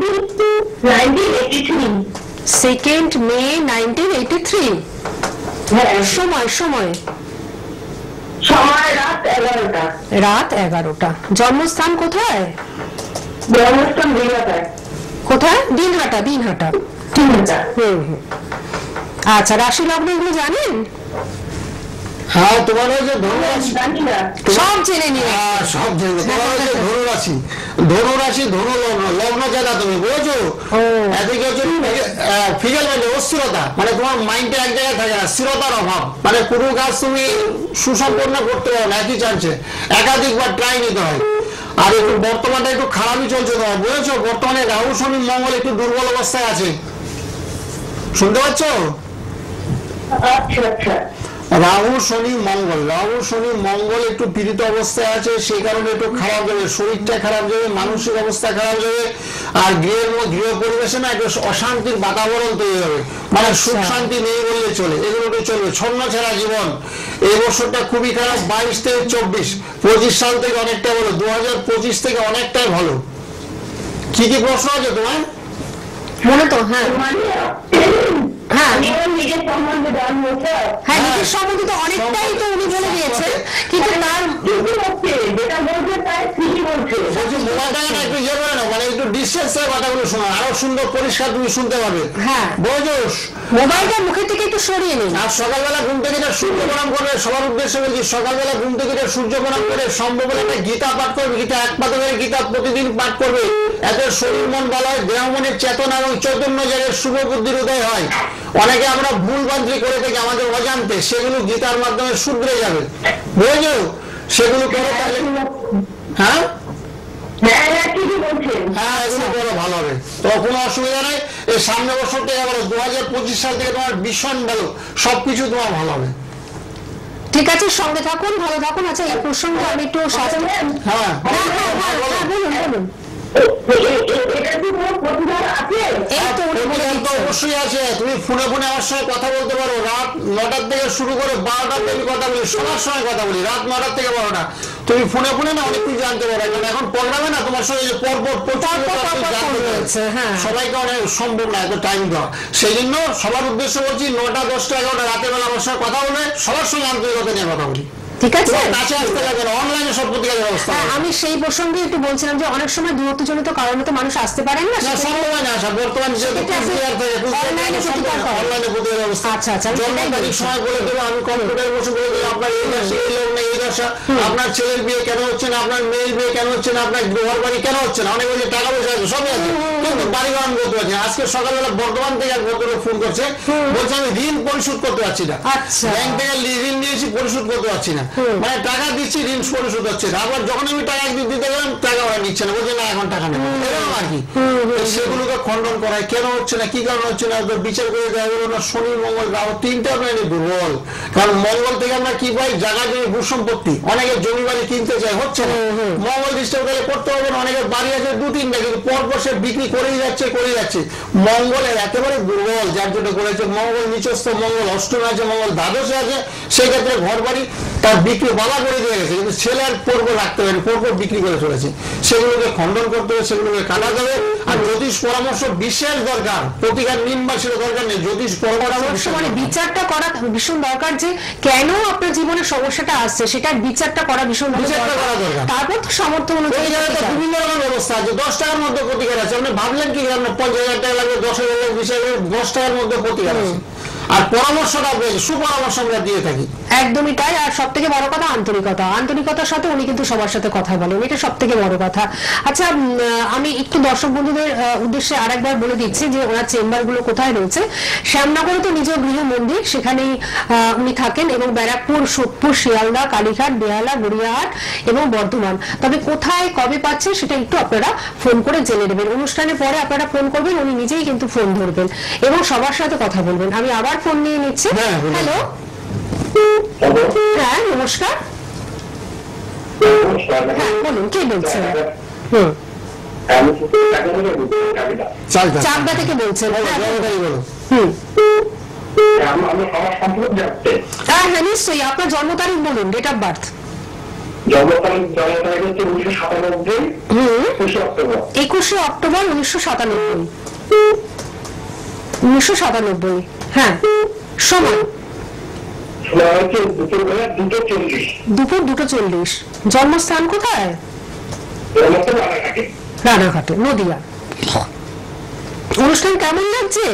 second May nineteen eighty three. সময় সময় সময় রাত এগারোটা। রাত এগারোটা। জন্মস্থান কোথায়? জন্মস্থান দিনহাটা। কোথায়? দিনহাটা। দিনহাটা, দিনহাটা। হুম হুম। আচ্ছা, রাশি লগ্ন এগুলো জানেন? হ্যাঁ, তোমার ওই যে ধনুরাশি সব জেনে নিয়ে, হ্যাঁ সব জেনে। তোমার ওই যে ধনুরাশি, ধনুরাশি ধনু লগ্ন, লগ্ন জায়গা তুমি বুঝেছো? এদিকে হচ্ছে ফিগার মানে অস্থিরতা, মানে তোমার মাইন্ডে এক জায়গায় থাকে না, স্থিরতার অভাব, মানে কোনো কাজ তুমি সুসম্পন্ন করতে পারো না, একই চান্সে একাধিকবার ট্রাই নিতে হয়। আর একটু বর্তমানটা একটু খারাপই চলছে তোমার, বুঝেছো? বর্তমানে রাহু শনি মঙ্গল একটু দুর্বল অবস্থায় আছে, শুনতে পাচ্ছ? আচ্ছা আচ্ছা। রাহু শনি মঙ্গল, রাহু শনি মঙ্গল একটু পীড়িত অবস্থায় আছে, সেই কারণে একটু খারাপ যাবে, শরীরটা খারাপ যাবে, মানসিক অবস্থা খারাপ যাবে। আর গৃহের গৃহ পরিবেশে না একটু অশান্তির বাতাবরণ তৈরি হবে, মানে সুখ শান্তি নেই বললে চলে, এগুলো একটু চলবে। ছন্ন ছেড়া জীবন, এই বছরটা খুবই খারাপ। বাইশ থেকে চব্বিশ, পঁচিশ সাল থেকে অনেকটা ভালো, দু হাজার পঁচিশ থেকে অনেকটাই ভালো। কি কি প্রশ্ন আছে তোমার মনে তো? হ্যাঁ হ্যাঁ নিজের সম্বন্ধে জানবো। হ্যাঁ, নিজের সম্বন্ধে তো অনেকটাই তো উনি বলে দিয়েছেন, কিন্তু তার যেটা বলছে তাই ঠিকই বলছে। মোবাইলটা একটু ইয়ে করে না, মানে একটু ডিসটেন্স থেকে কথাগুলো শোনা, আরো সুন্দর পরিষ্কার তুমি শুনতে পাবে। হ্যাঁ, বোঝোস? মোবাইলটা মুখের থেকে একটু সরিয়ে নিন। আর সকালবেলা ঘুম থেকে সূর্য প্রণাম করবে, সবার উদ্দেশ্যে বলছি, সকালবেলা ঘুম থেকে সূর্য প্রণাম করে সম্ভব হলে একটা গীতা পাঠ করবে, গীতা এক পাতা করে গীতা প্রতিদিন পাঠ করবে। এত শরীর মন ভালো হয়, দেহ মনের চেতনা এবং চৈতন্য জায়গায় শুভ বুদ্ধির উদয় হয়। অনেকে আমরা ভুল বান্তি করে থাকি আমাদের অজান্তে, সেগুলো গীতার মাধ্যমে শুধরে যাবে, বুঝেছো? সেগুলো করে তাহলে হ্যাঁ হ্যাঁ এগুলো করো, ভালো হবে, তোমার কোনো অসুবিধা নেই। এই সামনে বছর থেকে আবার দু হাজার পঁচিশ সাল থেকে তোমার ভীষণ ভালো, সবকিছু তোমার ভালো হবে। ঠিক আছে, সঙ্গে থাকুন, ভালো থাকুন। আচ্ছা, এই প্রসঙ্গে আমি একটু স্বাস্থ্য, হ্যাঁ হ্যাঁ হ্যাঁ হ্যাঁ বলুন বলুন। অবশ্যই আছে, তুমি ফোনে ফোনে আমার সঙ্গে কথা বলতে পারো। রাত নটার থেকে শুরু করে বারোটার থেকে কথা বলি, সবার সঙ্গে কথা বলি, রাত নটার থেকে বারোটা। তুমি ফোনে ফোনে না অনেক কিছু জানতে পারো, কারণ এখন প্রোগ্রামে না তোমার সঙ্গে যে পর পর সবাইকে অনেক সম্ভব না এত টাইম দেওয়া। সেই জন্য সবার উদ্দেশ্য বলছি, নটা দশটা এগারোটা রাতের বেলা আমার সঙ্গে কথা বলে সবার সঙ্গে আন্তরিকতা নিয়ে কথা বলি, ঠিক আছে? কাছে আসতে লাগে না, অনলাইনে সব প্রতিকারের ব্যবস্থা। আমি সেই প্রসঙ্গে একটু বলছিলাম যে অনেক সময় দূরত্বজনিত কারণে তো মানুষ আসতে পারেন না, সম্ভব হয় না আসা। বর্তমান অনলাইনে প্রতিকারের ব্যবস্থা। আচ্ছা আচ্ছা, সময় বলে দেবো, আমি কম্পিউটার বসে বলে দেবো আপনার এই দশা এই লোক না এই দশা, আপনার ছেলের বিয়ে কেন হচ্ছে না, আপনার মেয়ের বিয়ে কেন হচ্ছে না, আপনার ঘর বাড়ি কেন হচ্ছে না। অনেক বলছে টাকা পয়সা আছে, সবই আছে, কিন্তু বাড়ি বাড়ান করতে পারছি না। আজকে সকালবেলা বর্ধমান থেকে এক ভদ্রলোক ফোন করছে, বলছে আমি ঋণ পরিশোধ করতে পারছি না, ব্যাংক থেকে ঋণ নিয়েছি পরিশোধ করতে পারছি না, মানে টাকা দিচ্ছি ঋণ পরিশোধ হচ্ছে না। আবার যখন আমি টাকা দিতে গেলাম টাকা ওরা নিচ্ছে না, বলছে না এখন টাকা নেবো, এরকম আর কি। সেগুলোকে খণ্ডন করায় কেন হচ্ছে না, কি কারণ হচ্ছে না, বিচার করে দেওয়া গেল না। শনি মঙ্গল রাহু তিনটা প্ল্যানে দুর্বল, কারণ মঙ্গল থেকে আমরা কি পাই, জায়গা জমি ভূ সম্পত্তি, অনেকে জমি বাড়ি কিনতে চায়, হচ্ছে না। মঙ্গল ডিস্টার্ব গেলে করতে হবে না, অনেকের বাড়ি আছে দু তিনটা, কিন্তু পরপর সে বিক্রি করেই যাচ্ছে করেই যাচ্ছে। মঙ্গলের একেবারে দুর্বল, যার জন্য করেছে মঙ্গল নিচস্থ, মঙ্গল অষ্টমে আছে, মঙ্গল দ্বাদশে আছে, সেই ক্ষেত্রে ঘর বাড়ি তার বিক্রি বাবা করে দিয়ে গেছে, কিন্তু ছেলে আর পর্ব রাখতে পারেনি, পর্ব বিক্রি করে চলেছে। সেগুলোকে খণ্ডন করতে হবে, সেগুলোকে কাটা যাবে। আর জ্যোতিষ পরামর্শ বিশেষ দরকার, প্রতিকার নিম্বা সেটা দরকার নেই, জ্যোতিষ পরামর্শ মানে বিচারটা করা ভীষণ দরকার, যে কেন আপনার জীবনে সমস্যাটা আসছে সেটার বিচারটা করা ভীষণ দরকার। তারপর তো সামর্থ্য অনুযায়ী বিভিন্ন রকম ব্যবস্থা আছে। দশ টাকার মধ্যে প্রতিকার আছে, আপনি ভাবলেন কি আপনার পঞ্চাশ হাজার টাকা লাগবে, দশ হাজার টাকা বিশ হাজার দশ টাকার মধ্যে প্রতিকার আছে। আর পরামর্শটা সুপরামর্শ আমরা দিয়ে থাকি, একদমই তাই। আর সব থেকে বড় কথা আন্তরিকতা, আন্তরিকতার সাথে উনি কিন্তু সবার সাথে কথা বলেন, এটা সব থেকে বড় কথা। আচ্ছা, আমি একটু দর্শক বন্ধুদের উদ্দেশ্যে আরেকবার বলে দিচ্ছি যে ওনার চেম্বার গুলো কোথায় রয়েছে। শ্যামনগরে তো নিজ গৃহ মন্দির, সেখানেই উনি থাকেন, এবং ব্যারাকপুর, সোদপুর, শিয়ালদা, কালীঘাট, বেহালা, গড়িয়াহাট এবং বর্ধমান। তবে কোথায় কবে পাচ্ছে সেটা একটু আপনারা ফোন করে জেনে নেবেন। অনুষ্ঠানের পরে আপনারা ফোন করবেন, উনি নিজেই কিন্তু ফোন ধরবেন এবং সবার সাথে কথা বলবেন। আমি আবার ফোন নিয়ে নিচ্ছি। হ্যালো, হ্যাঁ নমস্কার, হ্যাঁ বলুন, কে বলছেন? হুম, চাকদা থেকে বলছেন? হুম, হ্যাঁ হ্যাঁ নিশ্চয়ই। আপনার জন্ম তারিখ বলুন, ডেট অফ বার্থ। একুশে অক্টোবর উনিশশো সাতানব্বই উনিশশো সাতানব্বই হ্যাঁ, সময় দুপুর দুটো চল্লিশ। জন্মস্থান কোথায়? রানাঘাটে, নদিয়া। অনুষ্ঠান কেমন লাগছে?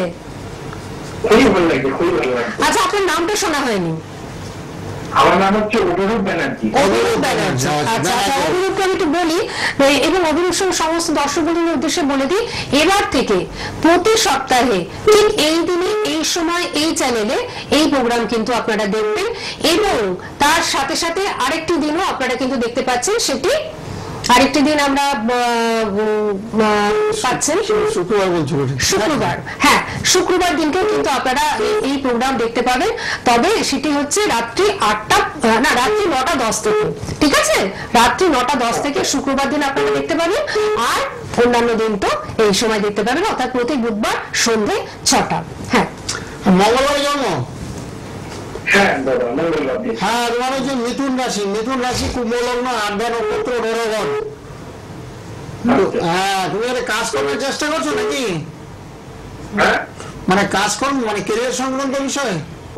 আচ্ছা, আপনার নামটা শোনা হয়নি। আমার নাম হচ্ছে অভিরূপ ব্যানার্জি। অভিরূপ ব্যানার্জি, আচ্ছা আচ্ছা। অভিরূপকে আমি একটু বলি, এবং অভিরূপ সমস্ত দর্শক বন্ধুদের উদ্দেশ্যে বলে দিই, এবার থেকে প্রতি সপ্তাহে ঠিক এই দিনে এই সময় এই চ্যানেলে এই প্রোগ্রাম কিন্তু আপনারা দেখবেন, এবং তার সাথে সাথে আরেকটি দিনও আপনারা কিন্তু দেখতে পাচ্ছেন। সেটি আরেকটি দিন আমরা পাচ্ছেন শুক্রবার, বলছি শুক্রবার, হ্যাঁ শুক্রবার দিনকেও কিন্তু আপনারা এই প্রোগ্রাম দেখতে পাবেন। তবে সেটি হচ্ছে রাত্রি আটটা না রাত্রি নটা দশ থেকে, ঠিক আছে? রাত্রি নটা দশ থেকে শুক্রবার দিন আপনারা দেখতে পাবেন, আর অন্যান্য দিন তো এই সময় দেখতে পাবেন, অর্থাৎ প্রতি বুধবার সন্ধ্যে ছটা। হ্যাঁ, মঙ্গলবারে জন্ম? হ্যাঁ হ্যাঁ, তোমার হচ্ছে মিথুন রাশি, মিথুন রাশি, কুম্ভ লগ্ন, আড্ডা নক্ষত্র, রোরগণ। হ্যাঁ, তুমি একটা কাজ করার চেষ্টা করছো নাকি? মানে কাজকর্ম, মানে কেরিয়ার সংক্রান্ত বিষয়?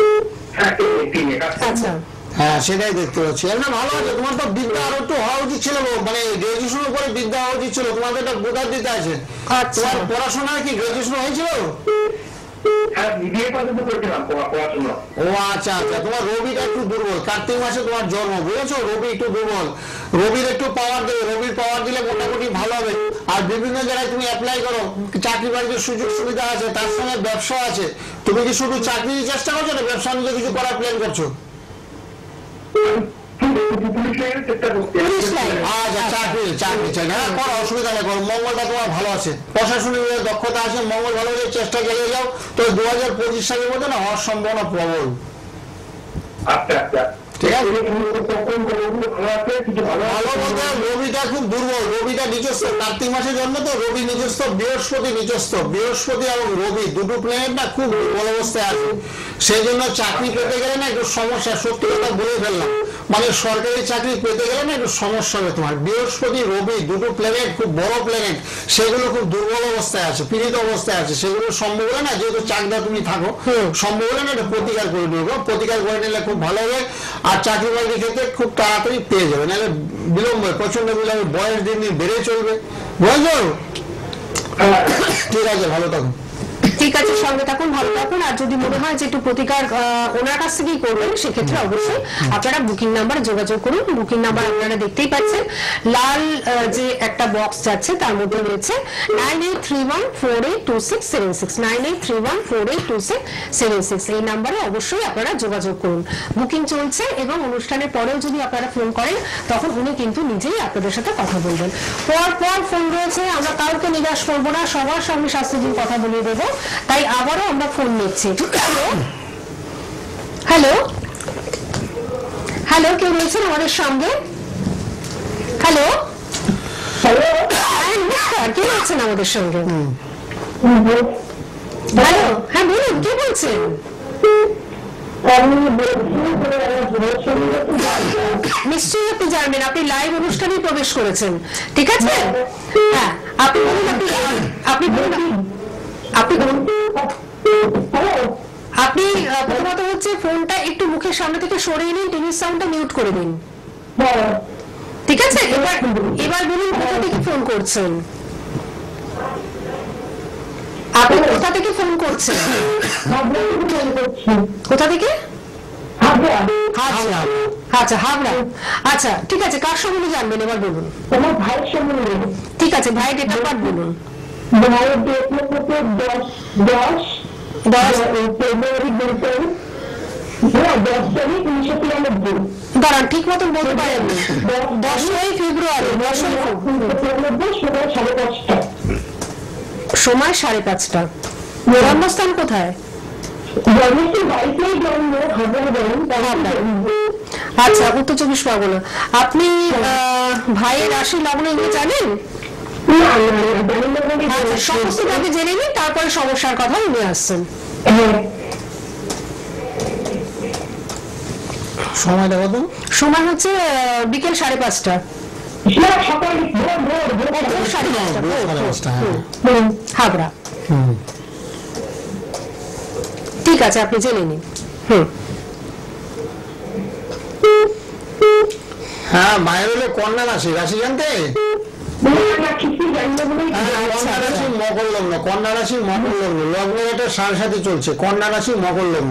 আচ্ছা, হ্যাঁ সেটাই দেখতে পাচ্ছি। এমনি ভালো আছে, তোমার তো বিদ্যা আরো একটু হওয়া উচিত ছিল, মানে গ্রাজুয়েশনের উপরে বিদ্যা হওয়া উচিত ছিল, তোমাদের একটা বোধার দিতে আছে। তোমার পড়াশোনা কি গ্রাজুয়েশন হয়েছিল? ও আচ্ছা আচ্ছা, তোমার রবিটা একটু দুর্বল, কার্তিক মাসে তোমার জন্ম, বুঝেছো? রবি একটু দুর্বল, রবির একটু পাওয়ার দেবে, রবির পাওয়ার দিলে মোটামুটি ভালো হবে। আর বিভিন্ন জায়গায় তুমি অ্যাপ্লাই করো, চাকরি বাকরির সুযোগ সুবিধা আছে, তার সঙ্গে ব্যবসা আছে। তুমি কি শুধু চাকরির চেষ্টা করছো না ব্যবসা নিজে কিছু করার প্ল্যান করছো? চাকরি চাকরি চাই না, কোনো অসুবিধা নেই, মঙ্গলটা তোমার ভালো আছে, প্রশাসনিক দক্ষতা আছে, মঙ্গল ভালো হলে চেষ্টা চালিয়ে যাও, তো দু হাজার পঁচিশ সালের মধ্যে না হওয়ার সম্ভাবনা প্রবল। আচ্ছা আচ্ছা, ঠিক আছে। রবিটা খুব দুর্বল, রবিটা নিজস্ব, কার্তিক মাসে জন্ম তো, রবি নিজস্ব, বৃহস্পতি নিজস্ব, বৃহস্পতি এবং রবি দুটো প্ল্যানেট না খুব দুর্বল অবস্থায় আছে। সেই জন্য চাকরি পেতে গেলে না একটু সমস্যা, সত্যি কথা বলে ফেললাম। মানে সরকারি চাকরি পেতে গেলে না একটু সমস্যা হবে তোমার। বৃহস্পতি রবি দুটো প্ল্যানেট খুব বড় প্ল্যানেট, সেগুলো খুব দুর্বল অবস্থায় আছে, পীড়িত অবস্থায় আছে, সেগুলো সম্ভব হলে না, যেহেতু চাকদা তুমি থাকো, সম্ভব হলে না এটা প্রতিকার করে নেবো। প্রতিকার করে নিলে খুব ভালো হবে, আর চাকরি বাকরির ক্ষেত্রে খুব তাড়াতাড়ি পেয়ে যাবে, নাহলে বিলম্ব প্রচন্ড বিলম্ব, বয়স দিন দিন বেড়ে চলবে, বুঝলো? ঠিক আছে, ভালো থাকুন। ঠিক আছে, সঙ্গে থাকুন, ভালো থাকুন। আর যদি মনে হয় যে একটু প্রতিকার আহ, ওনার কাছ থেকেই করবেন, সেক্ষেত্রে অবশ্যই আপনারা বুকিং নাম্বারে যোগাযোগ করুন। বুকিং নাম্বার আপনারা দেখতেই পাচ্ছেন, লাল আহ, যে একটা বক্স যাচ্ছে তার মধ্যে রয়েছে nine eight three one four eight two six seven six nine eight three one four eight two six seven six এই নাম্বারে অবশ্যই আপনারা যোগাযোগ করুন। বুকিং চলছে এবং অনুষ্ঠানের পরেও যদি আপনারা ফোন করেন তখন উনি কিন্তু নিজেই আপনাদের সাথে কথা বলবেন। পর পর ফোন রয়েছে, আমরা কাউকে নিরাশ করবো না, সবার সঙ্গে শাস্ত্রীর কথা বলিয়ে দেবো, তাই আবারও আমরা ফোন নিচ্ছি। হ্যালো হ্যালো হ্যালো কেউ রয়েছেন আমাদের সঙ্গে? হ্যালো হ্যাঁ নমস্কার, কে রয়েছেন আমাদের সঙ্গে? হ্যালো হ্যাঁ বলুন, কে বলছেন? নিশ্চয়ই আপনি জানবেন, আপনি লাইভ অনুষ্ঠানে প্রবেশ করেছেন, ঠিক আছে? হ্যাঁ আপনি বলুন, আপনি আপনি বলুন আপনি বলুন আপনি প্রথমত হচ্ছে ফোনটা একটু মুখের সামনে থেকে সরিয়ে নিন, টিভির সাউন্ডটা মিউট করে দিন, ঠিক আছে? এবার এবার বলুন কোথা থেকে ফোন করছেন? আপনি কোথা থেকে ফোন করছেন? কোথা থেকে? আচ্ছা হাবড়া। আচ্ছা ঠিক আছে, কার সম্বন্ধে জানবেন এবার বলুন? তোমার ভাইয়ের সম্বন্ধে। ঠিক আছে, ভাই ডেট অফ বার্থ বলুন। ভাইয়ের ডেট হচ্ছে দশ দশ দশ ফেব্রুয়ারি দুই তারিখ, হ্যাঁ দশ তারিখ উনিশশো তিরানব্বই। দাঁড়ান, ঠিক মতন বলতে পারেন দশই ফেব্রুয়ারি, দশই তিরানব্বই সময় সাড়ে পাঁচটা। সময় সাড়ে পাঁচটা। জন্মস্থান কোথায়? জন্মস্থান বাড়িতেই জন্ম, হাজার জন্ম। আচ্ছা, উত্তর চব্বিশ পরগনা। আপনি ভাইয়ের রাশি লগ্ন এগুলো জানেন? সমস্ত ভাবে জেনে নিন, তারপরে সমস্যার কথা নিয়ে আসছেন। সময়টা কত? সময় হচ্ছে বিকেল সাড়ে পাঁচটা। হাবড়া। ঠিক আছে, আপনি জেনে নিন। হুম হ্যাঁ, মায়ের হলো কন্যা রাশি, রাশি জানতে? কন্যা রাশি মকর লগ্ন, কন্যা রাশি মকর লগ্ন, লগ্নের এটা সাড়ে সাথে চলছে। কন্যা রাশি মকর লগ্ন,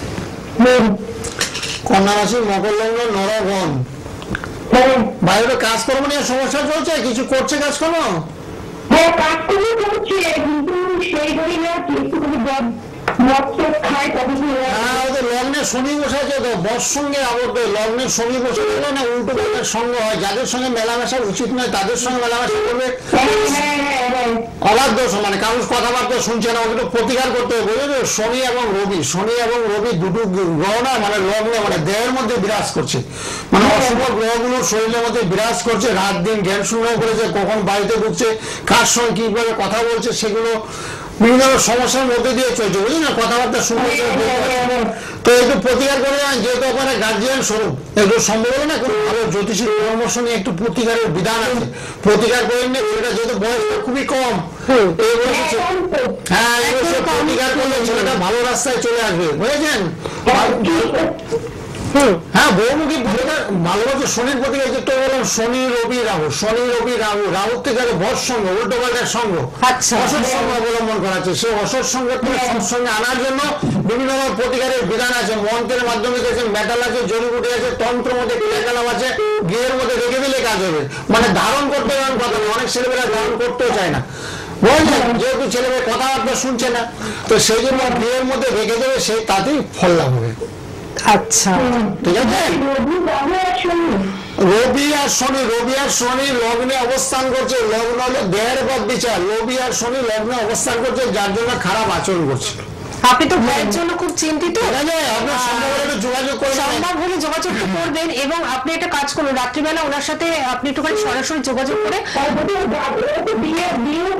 কন্যা রাশি মকর লগ্ন, নরগণ। বাইরে কাজকর্ম নিয়ে সমস্যা চলছে, কিছু করছে কাজকর্ম? হ্যাঁ কাজকর্ম করছে, কিন্তু সেই করি না, একটু লগ্নে শনি বসে আছে তো, বর সঙ্গে আবদ্ধ। লগ্নে শনি বসে গেলে না উল্টো পাল্টার সঙ্গ হয়, যাদের সঙ্গে মেলামেশা উচিত নয় তাদের সঙ্গে মেলামেশা করবে। অবাধ্য মানে কারোর কথাবার্তা শুনছে না, ওকে প্রতিকার করতে হবে, বুঝলো? শনি এবং রবি, শনি এবং রবি দুটো গ্রহ না মানে লগ্নে মানে দেহের মধ্যে বিরাজ করছে, মানে অশুভ গ্রহগুলো শরীরের মধ্যে বিরাজ করছে, রাত দিন জ্ঞান শূন্য করেছে, কখন বাড়িতে ঢুকছে, কার সঙ্গে কিভাবে কথা বলছে, সেগুলো বিভিন্ন সমস্যার মধ্যে দিয়ে চলছে, বুঝলি না? কথাবার্তা শুনতে তো একটু প্রতিকার করে, যেহেতু আপনারা গার্জিয়ান স্বরূপ, একটু সম্ভব হলে না কোনো ভালো জ্যোতিষীর পরামর্শ নিয়ে একটু প্রতিকারের বিধান আছে, প্রতিকার করে নিয়ে ছেলেটা যেহেতু বয়সটা খুবই কম, এই বয়সে হ্যাঁ এই বয়সে প্রতিকার করলে ছেলেটা ভালো রাস্তায় চলে আসবে, বুঝেছেন? হ্যাঁ, বহুমুখী ভালোবাসে। শনির প্রতিকার যেটা বললাম, শনি রবি রাহু, শনি রবি রাহু, রাহুর থেকে বর সঙ্গ, উল্টো পাল্টার সঙ্গ, অসৎ সঙ্গ অবলম্বন করা আছে। সেই অসৎ সঙ্গ সঙ্গে আনার জন্য বিভিন্ন রকম প্রতিকারের বিধান আছে, মন্ত্রের মাধ্যমে দেখে মেটাল আছে, জড়িবুটি আছে, তন্ত্র মধ্যে ক্রিয়াকলাপ আছে, গৃহের মধ্যে রেখে দিলে কাজ হবে। মানে ধারণ করতে পারেন কথা নেই, অনেক ছেলেমেয়েরা ধারণ করতেও চায় না, বুঝলেন? যেহেতু ছেলেমেয়ে কথাবার্তা শুনছে না, তো সেই জন্য গৃহের মধ্যে রেখে দেবে, সেই তাতেই ফল লাভ হবে। আচ্ছা ঠিক আছে। রবি আর শনি, রবি আর শনি লগ্নে অবস্থান করছে, লগ্ন হলো দেহের পথ বিচার, রবি আর শনি লগ্নে অবস্থান করছে, যার জন্য খারাপ আচরণ করছে। আপনি তো ভাইয়ের জন্য খুব চিন্তিত, আপনার সম্ভব হলে যোগাযোগ করবেন, সম্ভব হলে যোগাযোগ করবেন, এবং আপনি একটা কাজ করুন, রাত্রিবেলা ওনার সাথে আপনি একটুখানি সরাসরি যোগাযোগ করে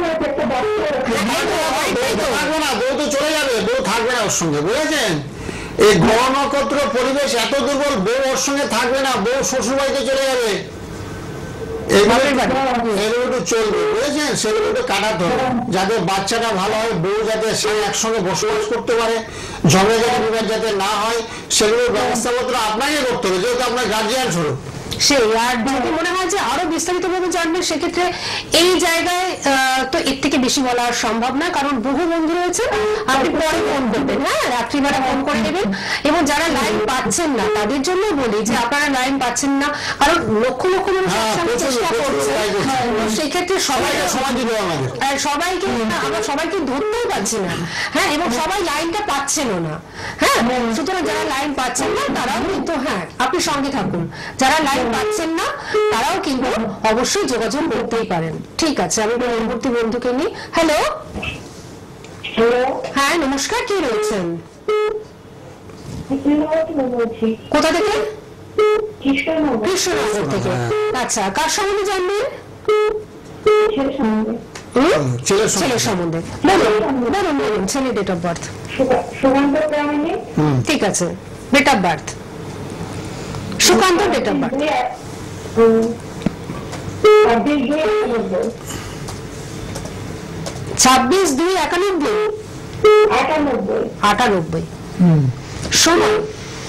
থাকবে না, বউ তো চলে যাবে, বউ থাকবে না ওর সঙ্গে, বুঝেছেন? এই গ্রহ নক্ষত্র পরিবেশ এত দুর্বল, বউ ওর সঙ্গে থাকবে না, বউ শ্বশুর বাড়িতে চলে যাবে, এগুলো একটু চলবে, বুঝেছেন? সেগুলো একটু কাটাতে হবে, যাতে বাচ্চাটা ভালো হয়, বউ যাতে সে একসঙ্গে বসবাস করতে পারে, ঝগড়া বিবাদ যাতে না হয়, সেগুলোর ব্যবস্থাপত্র আপনাকে করতে হবে, যেহেতু আপনার গার্জিয়ান ছোট। সেই আর যদি মনে হয় যে আরো বিস্তারিত ভাবে জানবেন, সেক্ষেত্রে এই জায়গায় তো এর থেকে বেশি বলা সম্ভব না, কারণ বহু বন্ধু রয়েছে, আপনি পরে ফোন করবেন, হ্যাঁ রাত্রিবেলা ফোন করে নেবেন। এবং যারা লাইন পাচ্ছেন না তাদের জন্য বলি যে আপনারা লাইন পাচ্ছেন না, কারণ লক্ষ লক্ষ মানুষ একসঙ্গে চেষ্টা করছে, সেক্ষেত্রে সবাইকে সময় দিতে হবে আমাদের, সবাইকে আমরা সবাইকে ধরতেই পারছি না, হ্যাঁ, এবং সবাই লাইনটা পাচ্ছেনও না, হ্যাঁ। সুতরাং যারা লাইন পাচ্ছেন না তারাও কিন্তু, হ্যাঁ আপনি সঙ্গে থাকুন, যারা লাইন পাচ্ছেন না তারাও কিন্তু অবশ্যই যোগাযোগ করতেই পারেন। ঠিক আছে, আমি পরবর্তী বন্ধুকে নিই। হ্যালো, হ্যাঁ নমস্কার, কে রয়েছেন, কোথা থেকে? কৃষ্ণনগর থেকে। আচ্ছা, কার সম্বন্ধে জানবেন? ছেলের সম্বন্ধে বলুন, বলুন বলুন ছেলে ডেট অফ বার্থ। ঠিক আছে, date of birth Sukanta, date of birth ছাব্বিশ দুই একানব্বই আটানব্বই। সময়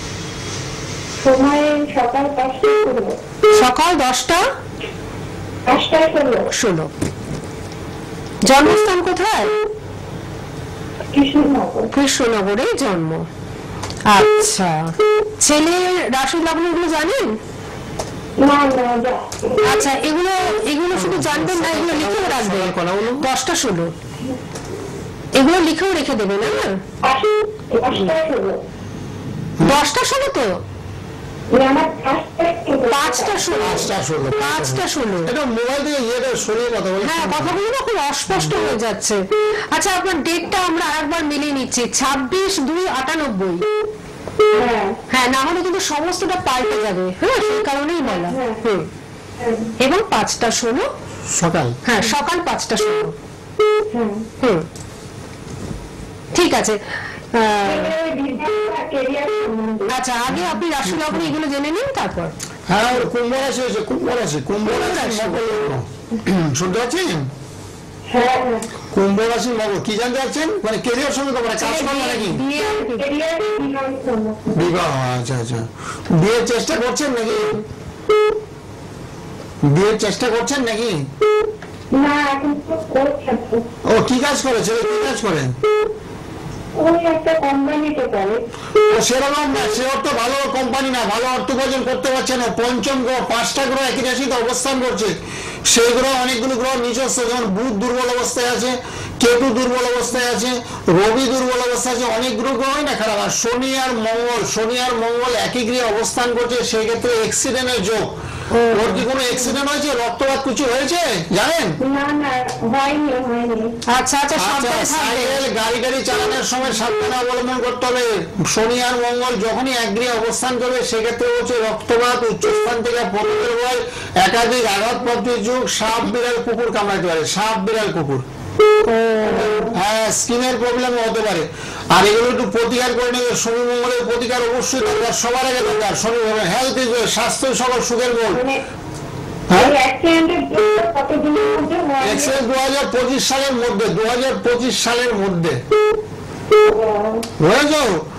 সময় সকাল দশটা ষোলো সকাল দশটা দশটা ষোলো ষোলো। জন্মস্থান কোথায়? কৃষ্ণনগর। কৃষ্ণনগরে জন্ম। আচ্ছা, ছেলের রাশি লগ্ন এগুলো জানেন? না না যা আচ্ছা, এগুলো এগুলো শুধু জানবেন না, এগুলো লিখেও রাখবেন। দশটা ষোলো এগুলো লিখেও রেখে দেবেন, হ্যাঁ? দশটা ষোলো দশটা ষোলো তো আমার পাঁচটা ষোলো পাঁচটা ষোলো পাঁচটা ষোলো এটা মোবাইল থেকে ইয়েটা সরিয়ে কথা বলে, হ্যাঁ কথাগুলো না খুব অস্পষ্ট হয়ে যাচ্ছে। আচ্ছা, আপনার ডেটটা আমরা আরেকবার মিলিয়ে নিচ্ছি, ছাব্বিশ দুই আটানব্বই। হ্যাঁ, না হলে কিন্তু সমস্তটা পাল্টে যাবে, হ্যাঁ সেই কারণেই বলা। হুম, এবং পাঁচটা ষোলো সকাল, হ্যাঁ সকাল পাঁচটা ষোলো। হুম, ঠিক আছে। আচ্ছা, আগে আপনি রাশি লগ্ন এগুলো জেনে নিন, তারপর। হ্যাঁ কুম্ভ রাশি হয়েছে, কুম্ভ রাশি, কুম্ভ রাশি শুনতে পাচ্ছেন? কুম্ভ রাশি মকর, কি জানতে পারছেন? মানে কেরিয়ার সঙ্গে তো মানে কাজ করবে নাকি? বিবাহ, আচ্ছা আচ্ছা। বিয়ের চেষ্টা করছেন নাকি? বিয়ের চেষ্টা করছেন নাকি? না এখন তো করছে। ও কি কাজ করে ছেলে, কি কাজ করে? ওই একটা কোম্পানিতে করে। ও সেরকম না, সে অর্থ ভালো কোম্পানি না, ভালো অর্থ উপার্জন করতে পারছে না। পঞ্চম গ্রহ, পাঁচটা গ্রহ একই রাশিতে অবস্থান করছে, সেই গ্রহ অনেকগুলো গ্রহ নিজস্ব, যেমন বুধ দুর্বল অবস্থায় আছে, কেতু দুর্বল অবস্থায় আছে, রবি দুর্বল অবস্থায় আছে, অনেক গ্রহ গ্রহই না খারাপ। আর শনি আর মঙ্গল, শনি আর মঙ্গল একই গৃহে অবস্থান করছে, সেই ক্ষেত্রে অ্যাক্সিডেন্টের যোগ। ওর কি কোনো অ্যাক্সিডেন্ট হয়েছে, রক্তপাত কিছু হয়েছে জানেন? না না হয়নি হয়নি। আচ্ছা আচ্ছা, সাইকেল গাড়ি গাড়ি চালানোর সময় সাবধান অবলম্বন করতে হবে। শনি আর মঙ্গল যখনই এক গৃহে অবস্থান করবে, সেক্ষেত্রে হচ্ছে রক্তপাত, উচ্চস্থান থেকে পতনের ভয়, একাধিক আঘাতপ্রাপ্তির যুগ, সাপ বিড়াল কুকুর কামড়াতে পারে, সাপ বিড়াল কুকুর, হ্যাঁ স্কিনের প্রবলেম হতে পারে। আর এগুলো একটু প্রতিকার করে নেবে, শনি মঙ্গলের প্রতিকার অবশ্যই দরকার, সবার আগে দরকার। শনি হেলথ ইজ স্বাস্থ্য সকল সুখের মূল। দু হাজার পঁচিশ সালের মধ্যে, দু হাজার পঁচিশ সালের মধ্যে বুঝেছ?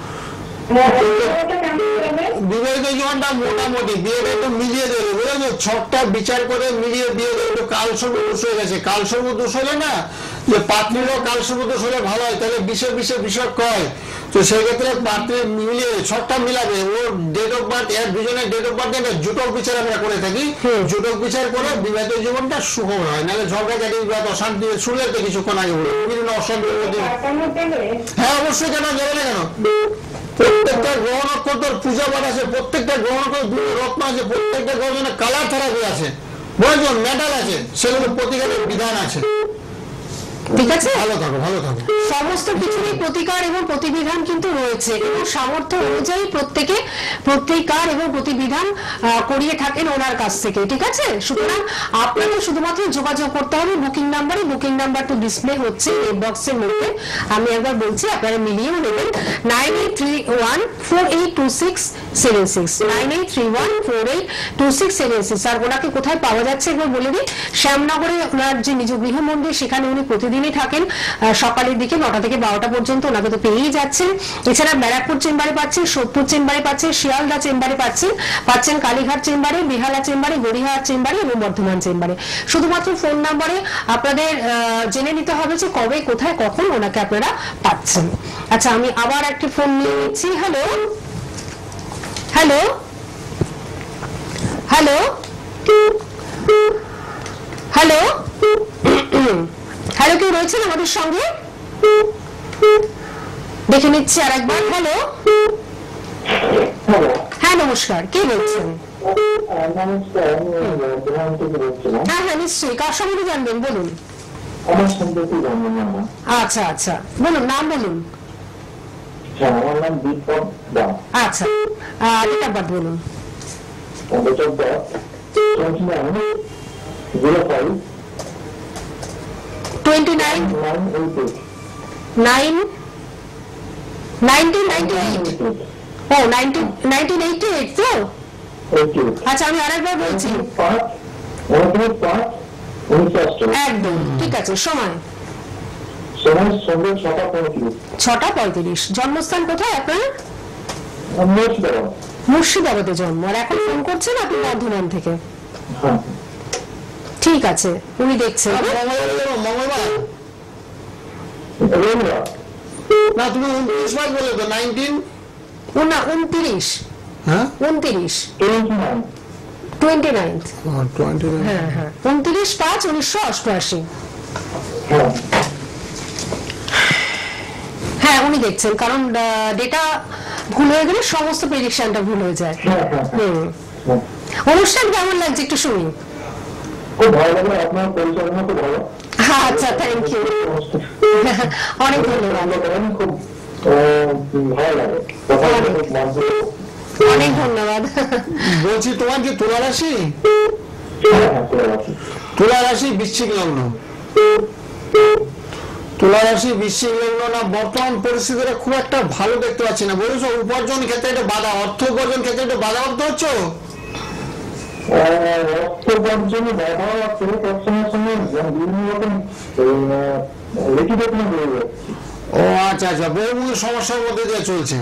বিবাহিত জীবনটা মোটামুটি, বিয়েটা একটু মিলিয়ে দেবে, বুঝেছো? ছকটা বিচার করে মিলিয়ে বিয়ে দেবে। একটু কালসর্প দোষ হয়ে গেছে, কালসর্প দোষ হলে না, যে পাত্রীরও কালসর্প দোষ হলে ভালো হয়, তাহলে বিষে বিষে বিষয় কয়, তো সেই ক্ষেত্রে পাত্রী মিলিয়ে ছকটা মিলাবে। ওর ডেট অফ বার্থ, এর দুজনের ডেট অফ বার্থ একটা জুটক বিচার আমরা করে থাকি, জুটক বিচার করে বিবাহিত জীবনটা সুখময় হয়। নাহলে ঝগড়াঝাটি বিবাদ অশান্তি শুনলে তো কিছুক্ষণ আগে বলে বিভিন্ন অশান্তি। হ্যাঁ অবশ্যই, কেন যাবে না কেন? প্রত্যেকটা গ্রহ নক্ষত্র পূজা পাঠ আছে, প্রত্যেকটা গ্রহ নক্ষত্র রত্ন আছে, প্রত্যেকটা গ্রহ কালার থেরাপি আছে, বুঝেছেন? মেটাল আছে, সেগুলো প্রতিকারের বিধান আছে। ঠিক আছে? ভালো থাকো, ভালো থাকো। সমস্ত কিছুরই প্রতিকার এবং প্রতিবিধান কিন্তু রয়েছে এবং সামর্থ্য অনুযায়ী প্রত্যেকে প্রতিকার এবং প্রতিবিধান আহ, করিয়ে থাকেন ওনার কাছ থেকে, ঠিক আছে? সুতরাং আপনাকে শুধুমাত্র যোগাযোগ করতে হবে বুকিং নাম্বারে। বুকিং নাম্বার তো ডিসপ্লে হচ্ছে এই বক্সের মধ্যে, আমি একবার বলছি, আপনারা মিলিয়েও নেবেন। Nine eight three one four eight two six seven six nine eight three one four eight two six seven six আর ওনাকে কোথায় পাওয়া যাচ্ছে একবার বলে দিই। শ্যামনগরে ওনার যে নিজ গৃহ মন্দির, সেখানে উনি প্রতিদিনই থাকেন আহ, সকালের দিকে নটা থেকে বারোটা পর্যন্ত, ওনাকে তো পেয়েই যাচ্ছেন। এছাড়া ব্যারাকপুর চেম্বারে পাচ্ছেন, সোদপুর চেম্বারে পাচ্ছেন, শিয়ালদা চেম্বারে পাচ্ছেন, পাচ্ছেন কালীঘাট চেম্বারে, বেহালা চেম্বারে, গড়িয়াহাট চেম্বারে এবং বর্ধমান চেম্বারে। শুধুমাত্র ফোন নাম্বারে আপনাদের আহ, জেনে নিতে হবে যে কবে কোথায় কখন ওনাকে আপনারা পাচ্ছেন। আচ্ছা, আমি আবার একটি ফোন নিয়ে নিচ্ছি। Hello hello hello hello hello কেউ রয়েছেন আমাদের সঙ্গে? দেখে নিচ্ছি আর একবার। হ্যালো, হ্যাঁ নমস্কার, কে বলছেন? হ্যাঁ হ্যাঁ নিশ্চয়ই, কার সম্বন্ধে জানবেন বলুন। আমার সম্পর্কে জানবেন না? আচ্ছা আচ্ছা, বলুন, নাম বলুন। হ্যাঁ, আমার নাম দীপক দাস। আচ্ছা, ডেট অফ বার্থ বলুন। Date of birth zero five twenty nine nine eight eight nine nineteen ninety eight ও নাইনটিন নাইনটিন এইটি এইট তো? এইট এইট আচ্ছা, আমি আরেকবার বলছি। পাঁচ উনত্রিশ পাঁচ উনিশশো অষ্টআশি। একদম ঠিক আছে। সময় সময় সন্ধ্যে ছটা পঁয়ত্রিশ। ছটা পঁয়ত্রিশ। জন্মস্থান কোথায় আপনার? মুর্শিদাবাদ। মুর্শিদাবাদে জন্ম, আর এখন ফোন করছেন আপনি বর্ধমান থেকে। হ্যাঁ, ঠিক আছে, উনি দেখছেন। মঙ্গলবার এলো, মঙ্গলবার রবিবার। না, তুমি উনত্রিশ বার বলে তো, নাইনটিন না উনত্রিশ, হ্যাঁ উনত্রিশ twenty nine twenty nine twenty nine হ্যাঁ হ্যাঁ উনত্রিশ পাঁচ উনিশশো অষ্টআশি। হ্যাঁ হ্যাঁ উনি দেখছেন, কারণ ডেটা ভুল হয়ে গেলে সমস্ত প্রেডিকশনটা ভুল হয়ে যায়। হ্যাঁ হ্যাঁ হুম, হ্যাঁ। অনুষ্ঠান কেমন লাগছে একটু শুনি। খুব ভালো লাগলো, আপনার পরিচালনা খুব ভালো। আচ্ছা, থ্যাংক ইউ, অনেক ধন্যবাদ, ভালো করেন, খুব আহ, ভালো লাগে। কথা বলতে খুব মজা লাগে। অনেক ধন্যবাদ। বলছি, তোমার কি তুলা রাশি? হ্যাঁ হ্যাঁ চলে আসি। তুলা রাশি বৃশ্চিক লগ্ন। তুলা রাশি বৃশ্চিক লগ্ন না, বর্তমান পরিস্থিতিটা খুব একটা ভালো দেখতে পাচ্ছি না, বুঝেছো? উপার্জন ক্ষেত্রে একটা বাধা, অর্থ উপার্জন ক্ষেত্রে একটা বাধা করতে হচ্ছে। অর্থ উপার্জনে বাধা আছে, সবসময়ের সঙ্গে বিভিন্ন রকম লিখিত হয়ে যাচ্ছে। ও আচ্ছা আচ্ছা, বহুমূল্য সমস্যার মধ্যে দিয়ে চলছে।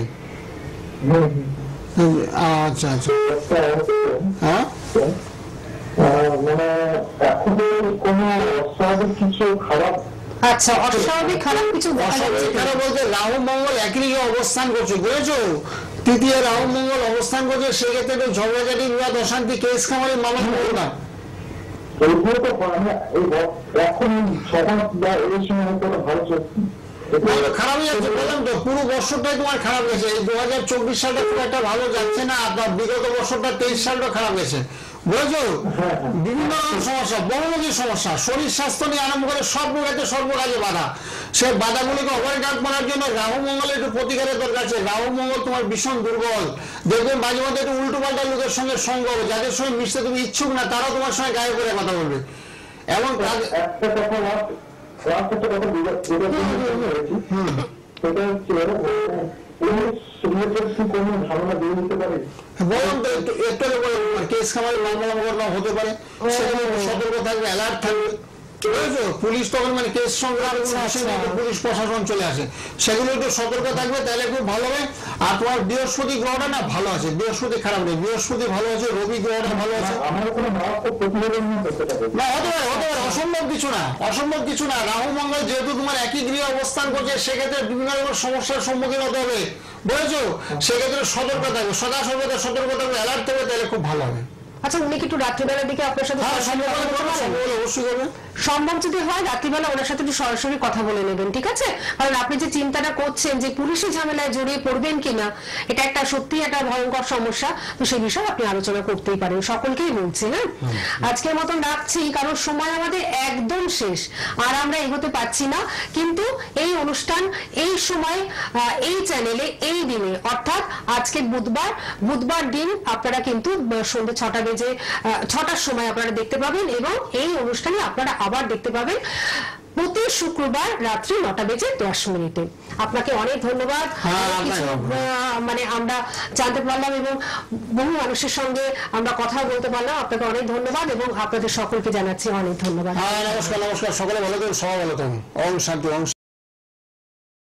আচ্ছা আচ্ছা, একটা হ্যাঁ আহ, মানে এখন কোনো অস্বাভাবিক কিছু খারাপ। আচ্ছা, অস্বাভাবিক খারাপ কিছু দেখা যাচ্ছে এখানে বলতে রাহু মঙ্গল একই দিকে অবস্থান করছে, বুঝেছো? তৃতীয় রাহু মঙ্গল অবস্থান করছে, সেক্ষেত্রে একটু ঝগড়াঝাটি, বিবাদ, অশান্তি, কেস খামারি মামলা করবো না। এইগুলো তো মানে এই এখন সমাজ বা এই সময় কোনো ভালো চলছে। তাহলে খারাপই যাচ্ছে, বললাম তো, পুরো বছরটাই তোমার খারাপ গেছে। এই দু হাজার চব্বিশ সালটা খুব একটা ভালো যাচ্ছে না, আপনার বিগত বছরটা তেইশ সালটা খারাপ গেছে, বুঝেছো? বিভিন্ন রকম সমস্যা, বহুমুখী সমস্যা, শরীর স্বাস্থ্য নিয়ে আরম্ভ করে সব রোগেতে সর্ব কাজে বাধা। সেই বাধাগুলিকে ওভারকাম করার জন্য রাহু মঙ্গলের একটু প্রতিকারের দরকার আছে। রাহু মঙ্গল তোমার ভীষণ দুর্বল, দেখবেন মাঝে মধ্যে একটু উল্টো পাল্টা লোকের সঙ্গে সঙ্গ হবে, যাদের সঙ্গে মিশতে তুমি ইচ্ছুক না, তারাও তোমার সঙ্গে গায়ে করে কথা বলবে। এমন একটা কথা লাস্ট লাস্ট একটা কথা হয়েছি, সেটা হচ্ছে পুলিশ রিলেটেড কি কোনো ধারণা দিয়ে দিতে পারে? বলুন তো, একটু একটু কেস খামারে মামলা হতে পারে, সেখানে সতর্ক থাকবে, অ্যালার্ট থাকবে, বুঝেছো? পুলিশ তখন মানে কেস সংক্রান্ত কোনো অসুবিধা নেই, পুলিশ প্রশাসন চলে আসে, সেগুলো একটু সতর্ক থাকবে, তাহলে খুব ভালো হবে। আর তোমার বৃহস্পতি গ্রহটা না ভালো আছে, বৃহস্পতি খারাপ নেই, বৃহস্পতি ভালো আছে, রবি গ্রহটা ভালো আছে। আমার কোনো মারাত্মক প্রতিবেদন করতে পারে না, হতে পারে, হতে পারে, অসম্ভব কিছু না, অসম্ভব কিছু না। রাহু মঙ্গল যেহেতু তোমার একই গৃহে অবস্থান করছে, সেক্ষেত্রে বিভিন্ন রকম সমস্যার সম্মুখীন হতে হবে, বুঝেছো? সেক্ষেত্রে সতর্ক থাকবে, সদা সর্বদা সতর্ক থাকবে, অ্যালার্ট থাকবে, তাহলে খুব ভালো হবে। আচ্ছা, উনি কি একটু রাত্রিবেলার দিকে আপনার সাথে হ্যাঁ, সম্ভব হলে করবে, সম্ভব হলে অবশ্যই করবে। সম্ভব যদি হয় রাত্রিবেলা ওনার সাথে একটু সরাসরি কথা বলে নেবেন, ঠিক আছে? কারণ আপনি যে চিন্তাটা করছেন যে পুলিশি ঝামেলায় জড়িয়ে পড়বেন কিনা, এটা একটা সত্যি একটা ভয়ঙ্কর সমস্যা, তো সেই বিষয়ে আপনি আলোচনা করতেই পারেন। সকলকেই বলছি, হ্যাঁ আজকের মতন রাখছি, কারণ সময় আমাদের একদম শেষ, আর আমরা এগোতে পারছি না। কিন্তু এই অনুষ্ঠান এই সময় এই চ্যানেলে এই দিনে অর্থাৎ আজকে বুধবার বুধবার দিন আপনারা কিন্তু সন্ধ্যে ছটা বেজে ছটার সময় আপনারা দেখতে পাবেন, এবং এই অনুষ্ঠানে আপনারা আবার দেখতে পাবেন প্রতি শুক্রবার রাত্রি নটা বেজে দশ মিনিটে। আপনাকে অনেক ধন্যবাদ। মানে আমরা জানতে পারলাম এবং বহু মানুষের সঙ্গে আমরা কথা বলতে পারলাম, আপনাকে অনেক ধন্যবাদ এবং আপনাদের সকলকে জানাচ্ছি অনেক ধন্যবাদ। নমস্কার নমস্কার সকলে ভালো থাকুন, সবাই ভালো থাকুন। ওম শান্তি। ওম